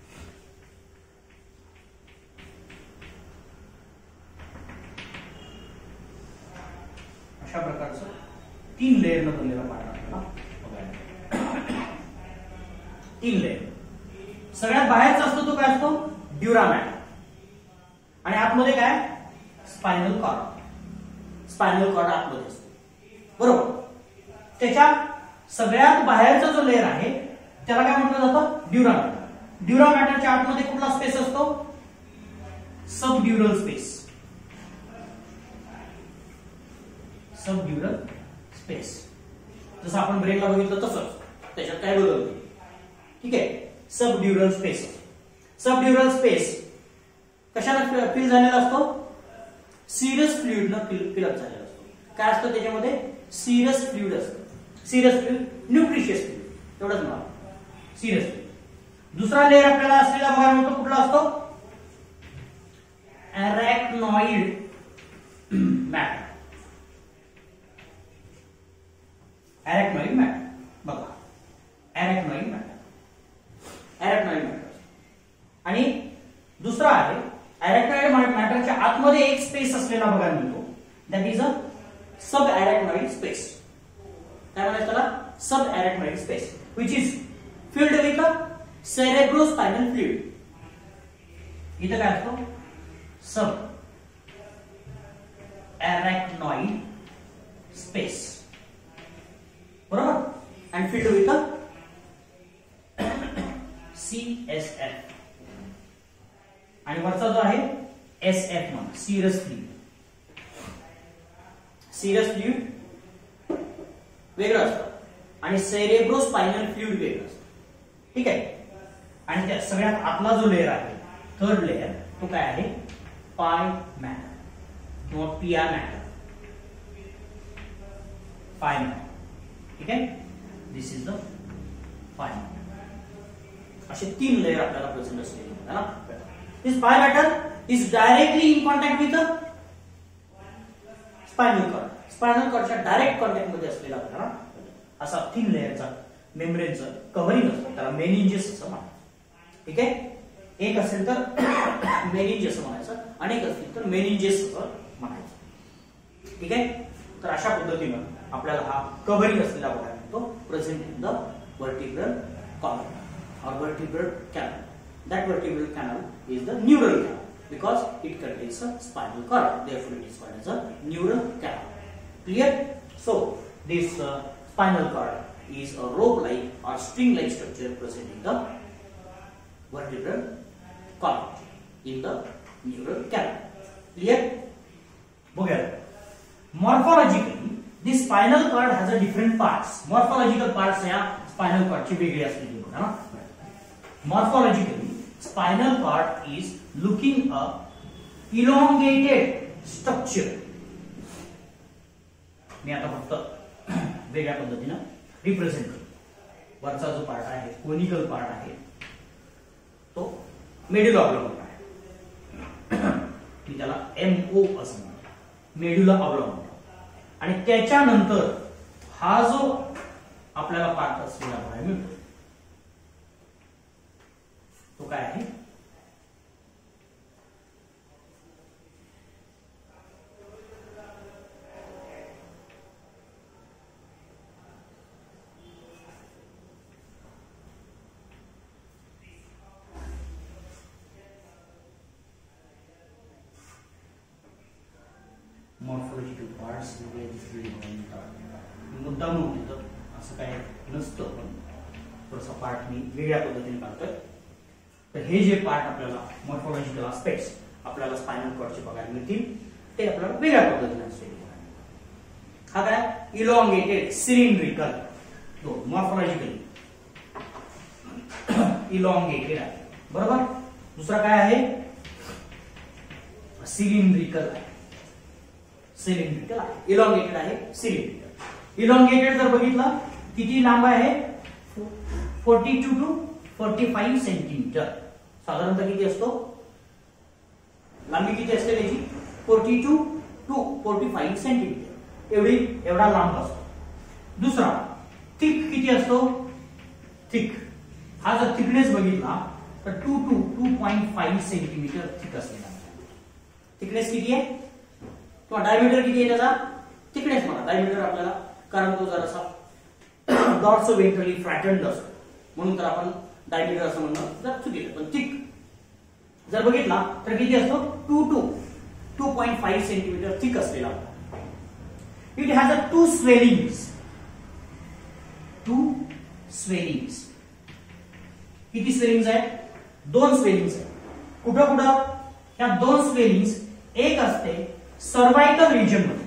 अशा प्रकारचं तीन लेअर न बनलेला पार्ट आपल्याला बघायला. तीन लेअर. सगळ्यात बाहेरचा असतो तो काय असतो? Dura mater. आणि आतमध्ये काय? Spinal cord. स्पायनल कॉर्ड आतमध्ये असतो, बरोबर. त्याच्या सगळ्यात बाहेरचा जो लेअर आहे त्याला काय म्हटलं जातं? ड्युरा मॅटर. ड्युरा मॅटरच्या आतमध्ये कुठला स्पेस असतो? Subdural space. Subdural space. जसं आपण ब्रेनला बघितलं तसंच त्याच्यात काय बदलते? ठीक आहे. Subdural space. सबड्युरल स्पेस कशाला फिल झालेला असतो? सिरस फ्लुइडनं फिलअप झालेला असतो. काय असतं त्याच्यामध्ये? सिरस फ्लुइड असतं. सिरस फ्लुइड, न्यूट्रिशियस फ्लुइड, एवढंच मला. सिरस फ्लुइड. दुसरा लेअर आपल्याला असलेला बघायला मिळतो कुठला असतो? अरॅक्नॉइड मॅटर. अरॅक्नॉइड मॅटर बघा. Arachnoid mater. Arachnoid mater. आणि दुसरा आहे अरॅक्नॉइड मॅटरच्या आतमध्ये एक स्पेस असलेला बघायला मिळतो. That is a subarachnoid space. काय म्हणायचं त्याला? Subarachnoid space, which is filled with a cerebrospinal fluid. इथं काय असतो? सब अरॅक्नॉइड स्पेस, बरोबर. And filled with a C S F. आणि वरचा जो आहे एस एफ म्हणून सिरस फ्लुइड. सिरस फ्लुइड वेगळं असतं आणि सेरेब्रोस्पायनल फ्लुइड वेगळं असतं. ठीक आहे. आणि त्या सगळ्यात आतला जो लेअर आहे, थर्ड लेअर, तो काय आहे? पाय मॅटर किंवा पिया मॅटर. पाय मॅटर. ठीक आहे. This is the pia mater. असे तीन लेअर आपल्याला प्रेझेंट असलेले. This phi matter is directly in contact with the spinal cord. Spinal कॉर्डच्या डायरेक्ट कॉन्टॅक्ट मध्ये असलेला आपल्याला असा थिन लेअरचा मेम्ब्रेनचा कव्हरिंग असतो, त्याला मेनिंजेस असं म्हणतात. ठीक आहे, एक असेल तर मेनिंजेस म्हणायचं, अनेक असतील तर मेनिंजेस असं म्हणायचं. ठीक आहे, तर अशा पद्धतीनं आपल्याला हा कव्हरिंग असलेला भाग मिळतो present in the vertebral column or vertebral canal. That vertebral canal is the neural canal because it contains a spinal cord. Therefore, it is called as a neural canal. Clear? So, this uh, spinal cord is a rope-like or string-like structure present in the vertebral column in the neural canal. Clear? Okay. Morphologically, this spinal cord has a different parts. Morphological parts या spinal cord ची वेगळी असलेली आहे ना. Morphologically, spinal cord is looking a elongated structure. मी आता फक्त वेगळ्या पद्धतीने रिप्रेझेंट करतो. वरचा जो पार्ट आहे कोनिकल पार्ट आहे तो मेड्युला ऑब्लॉंगा आहे. मी त्याला एम ओ असं म्हणतो, मेड्युला ऑब्लॉंगा. आणि त्याच्यानंतर हा जो आपल्याला पार्ट असलेला भाग मिळतो तो काय आहे, मॉर्फोलॉजिकल पार्ट्स वेगळे दिसलेले मुद्दा म्हणून तिथं असं काय नसतं, पण थोडासा पार्ट मी वेगळ्या पद्धतीने काढतोय. तर हे जे पार्ट आपल्याला मॉर्फोलॉजिकल आस्पेक्ट्स आपल्याला स्पायनल कॉर्डचे बघायला मिळतील ते आपल्याला वेगळ्या पद्धतीने असतील. हा काय इलॉंगेटेड सिलिंड्रिकल, तो मॉर्फोलॉजिकली इलॉंगेटेड आहे, बरोबर. दुसरा काय आहे, सिलिंड्रिकल आहे. सिलिंड्रिकल आहे, इलॉंगेटेड आहे, सिलिंड्रिकल. इलॉंगेटेड जर बघितला किती लांब आहे, forty two to forty five centimeter. साधारणतः किती असतो, लांबी किती असते त्याची, forty two to forty five centimeter एवढी एवढा लांब असतो. दुसरा थिक किती असतो, थिक हा जर थिकनेस बघितला तर two to two point five centimeter thick असलेला. थिकनेस किती आहे किंवा डायमीटर किती आहे त्याचा, थिकनेस म्हणा डायमीटर आपल्याला, कारण तो जरासा डॉर्सो वेंट्रली फ्लॅटन्ड असतो म्हणून तर आपण डायमीटर असं म्हणणं जर चुकीचं. पण थिक जर बघितला तर किती असतो, two to two point five centimeter thick असलेला. It has a two swellings, two swellings. किती स्वेलिंग्स आहेत, दोन स्वेलिंग्स आहेत. कुठं कुठं, ह्या दोन स्वेलिंग्स एक असते सर्वायकल रिजन मध्ये,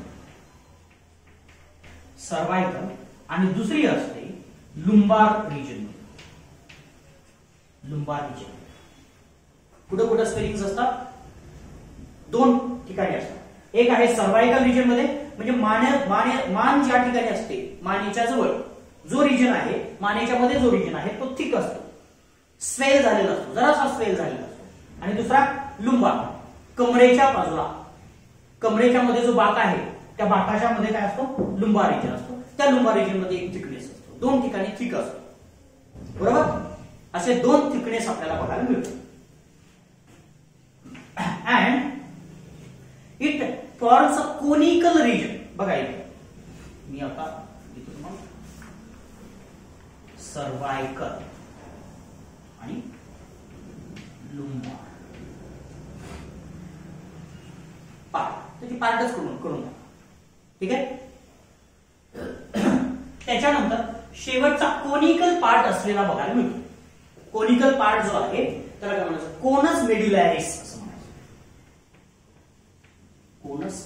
सर्वायकल, आणि दुसरी असते लुंबार रिजन मध्ये. लुंबार रिजन कुठं कुठं स्वेलिंग्स असतात, दोन ठिकाणी असतात. एक आहे सर्वायकल रिजन मध्ये, म्हणजे मान मान मान ज्या ठिकाणी असते, मानेच्या जवळ जो रिजन आहे, मानेच्या मध्ये जो रिजन आहे तो थिक असतो, स्वेल झालेला असतो, जरासा स्वेल झालेला असतो. आणि दुसरा लुंबार, कमरेच्या बाजूला, कमरेच्या मध्ये जो बाक आहे त्या बाकाच्या मध्ये काय असतो, लुंबार रिजन असतो. त्या लुंबार रिजन मध्ये एक थिकनेस असतो, दोन ठिकाणी थिक असतो, बरोबर. असे दोन थिकनेस आपल्याला बघायला मिळतो. And it forms a conical region. बघा इथे मी आता इथे तुम्हाला सर्वायकल आणि लुंबार पार्ट, त्याची पार्टच करून करून ठीक आहे. त्याच्यानंतर शेवटचा कोनिकल पार्ट असलेला बघायला मिळतो. कोनिकल पार्ट जो आहे त्याला काय म्हणायचं, कोनस मेड्युलॅरिस असं म्हणायचं. Conus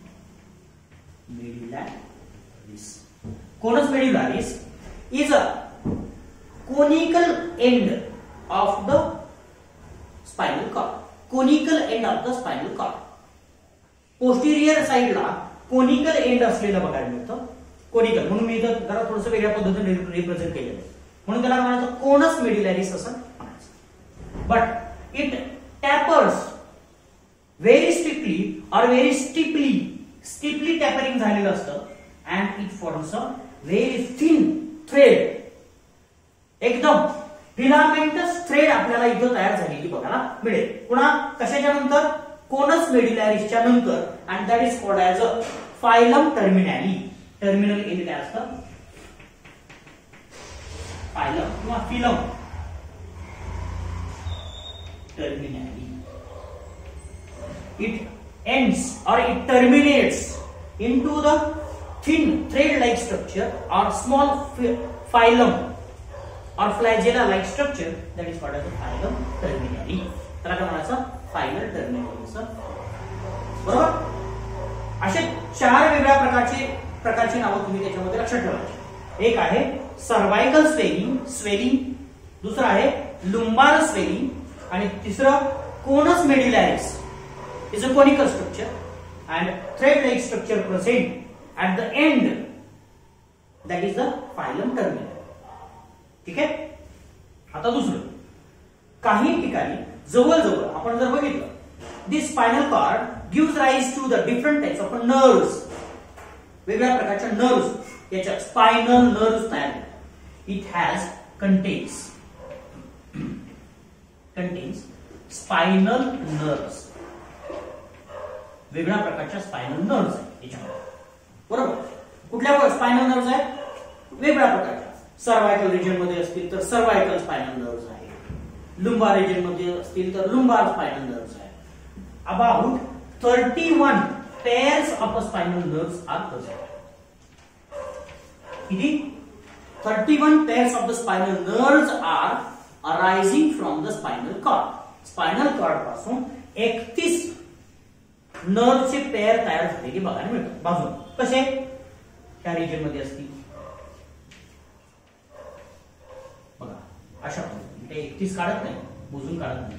medullaris, conus medullaris is a conical end of the spinal cord. Conical end of the spinal cord. Posterior साइडला कोनिकल एंड असलेलं बघायला मिळतं. कोनिकल म्हणून मी इथं जरा थोडंसं वेगळ्या पद्धतीने रिप्रेझेंट केलेलं, म्हणून त्याला म्हणायचं कोनस मेड्युलॅरिस असं म्हणायचं. But it tapers very strictly or very steeply steeply tapering झालेलं असतं and it forms a very thin thread, एकदम फिलामेंटस थ्रेड आपल्याला इथं तयार झालेली बघायला मिळेल. पुन्हा कशाच्या नंतर? कोनस मेड्युलॅरिसच्या नंतर, and that is called as a filum terminale. Terminal end काय असतं? फायलम किंवा filum terminale. It ends or it terminates into the thin thread-like structure or small phylum or flagella-like structure that is called as a phylum terminale. त्याला काय म्हणायचं? Final terminal. बरोबर? असे चार वेगळ्या प्रकारचे प्रकारची नावं तुम्ही त्याच्यामध्ये लक्षात ठेवायची. एक आहे सर्वायकल स्वेलिंग स्वेलिंग, दुसरं आहे लुंबार स्वेलिंग, आणि तिसरं conus medullaris is a conical structure and thread-like structure present at the end, that is the phylum terminal. ठीक आहे. आता दुसरं, काही ठिकाणी जवळजवळ आपण जर बघितलं, this spinal cord gives rise to the different types of nerves, वेगळ्या प्रकारच्या nerves याच्या spinal nerves तयार. It has contains contains spinal nerves, वेगळ्या प्रकारच्या स्पायनल नर्व्स आहेत याच्यामध्ये. बरोबर? कुठल्या स्पायनल नर्व्स आहेत? वेगळ्या प्रकारच्या. सर्वायकल रिजन मध्ये असतील तर सर्वायकल स्पायनल नर्व्स आहेत, लुंबार रिजन मध्ये असतील तर लुंबार स्पायनल नर्व्स आहेत. About thirty one pairs of spinal nerves are present. किती? Thirty one pairs of the spinal nerves are arising from the spinal cord. Spinal cord पासून एकतीस नर्वचे पेअर तयार झालेली बघायला मिळतात. बाजू कसे? त्या रिजन मध्ये असतील बघा, अशा पद्धतीने. ते एकतीस काढत नाही, मोजून काढत नाही.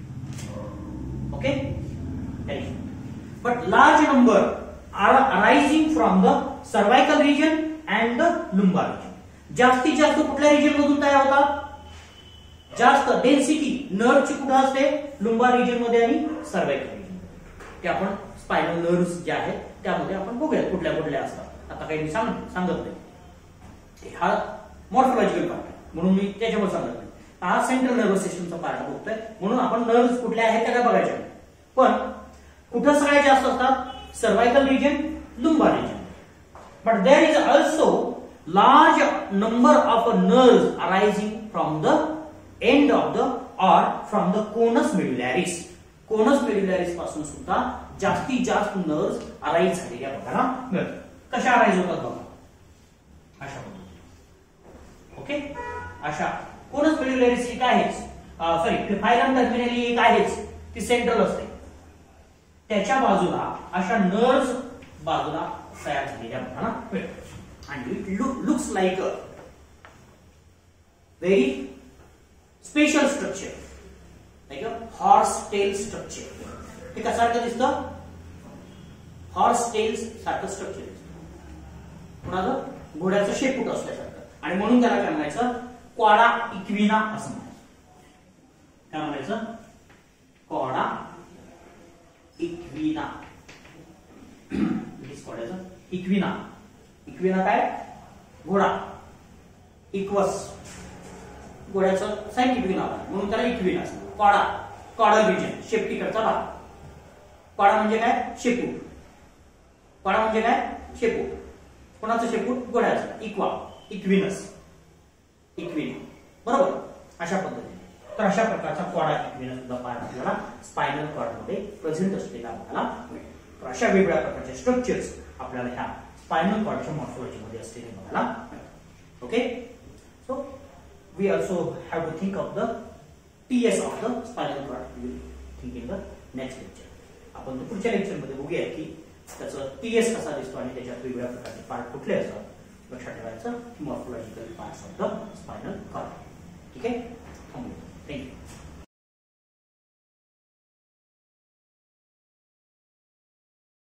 Okay. But large number are arising from the cervical region and the lumbar region. जास्तीत जास्त कुठल्या रिजन मधून तयार होतात? जास्त डेन्सिटी नर्वची कुठे असते? लुंबार रिजन मध्ये आणि सर्वायकल रिजन. ते आपण स्पायनल नर्व्स जे आहेत त्यामध्ये आपण बघूया कुठल्या कुठल्या असतात. आता काही मी सांग सांगत नाही, हा मॉर्फोलॉजिकल पार्ट आहे म्हणून मी त्याच्यावर सांगत नाही. हा सेंट्रल नर्वस सिस्टमचा पार्ट बघतोय म्हणून आपण नर्व्स कुठल्या आहेत त्या काय बघायच्या. पण कुठं सगळ्यात जास्त असतात? Cervical region, lumbar region. But there is also large number of nerves arising from the end of the or from the conus medullaris. Conus medullaris पासून सुद्धा जास्तीत जास्त नर्व्स अराईज झालेल्या बघायला मिळतात. कशा अराईज होतात बघा, अशा पद्धतीने. ओके. अशा कोनस मेड्युलॅरिस एक आहेच, सॉरी फायलम टर्मिनली एक आहेच, ती सेंट्रल असते. त्याच्या बाजूला अशा नर्व्स बाजूला तयार झालेल्या बघायला मिळतात. आणि it looks like a very special structure, like a horse tail structure. हे कसारखं दिसतं? हॉर्स टेल सारखं स्ट्रक्चर दिसतं. कोणाचं? घोड्याचं शेपूट असल्यासारखं. आणि म्हणून त्याला काय म्हणायचं? क्वाडा इक्विना असं म्हणायचं. काय म्हणायचं? Cauda equina. कोणाचं? इक्विना. इक्विना काय? घोडा. इक्वस घोड्याचं सायंटिफिक नाव आहे म्हणून त्याला इक्विना असतं. क्वाडा, कॉडल रिजन, शेपटीकडचा भाग. क्वाडा म्हणजे काय? शेपूट. क्वाडा म्हणजे काय? शेपूट. कोणाचं शेपूट? घोड्याचं. Equa, equinus, equine. बरोबर? अशा पद्धतीने. तर अशा प्रकारचा क्वाडा इक्विनस सुद्धा पार्ट आपल्याला स्पायनल कॉर्ड मध्ये प्रेझेंट असलेला आपल्याला मिळेल. तर अशा वेगवेगळ्या प्रकारचे स्ट्रक्चर्स आपल्याला ह्या स्पायनल कॉर्डच्या मॉर्फोलॉजी मध्ये असलेले बघायला मिळतात. Okay. So we also have to think of the T S of the spinal cord. We will think in the next lecture. आपण तो पुढच्या लेक्चर मध्ये बघूया की त्याचं T S कसा दिसतो आणि त्याच्यात वेगवेगळ्या प्रकारचे पार्ट कुठले असतात लक्षात ठेवायचं. Morphological parts of the spinal cord. ठीक आहे.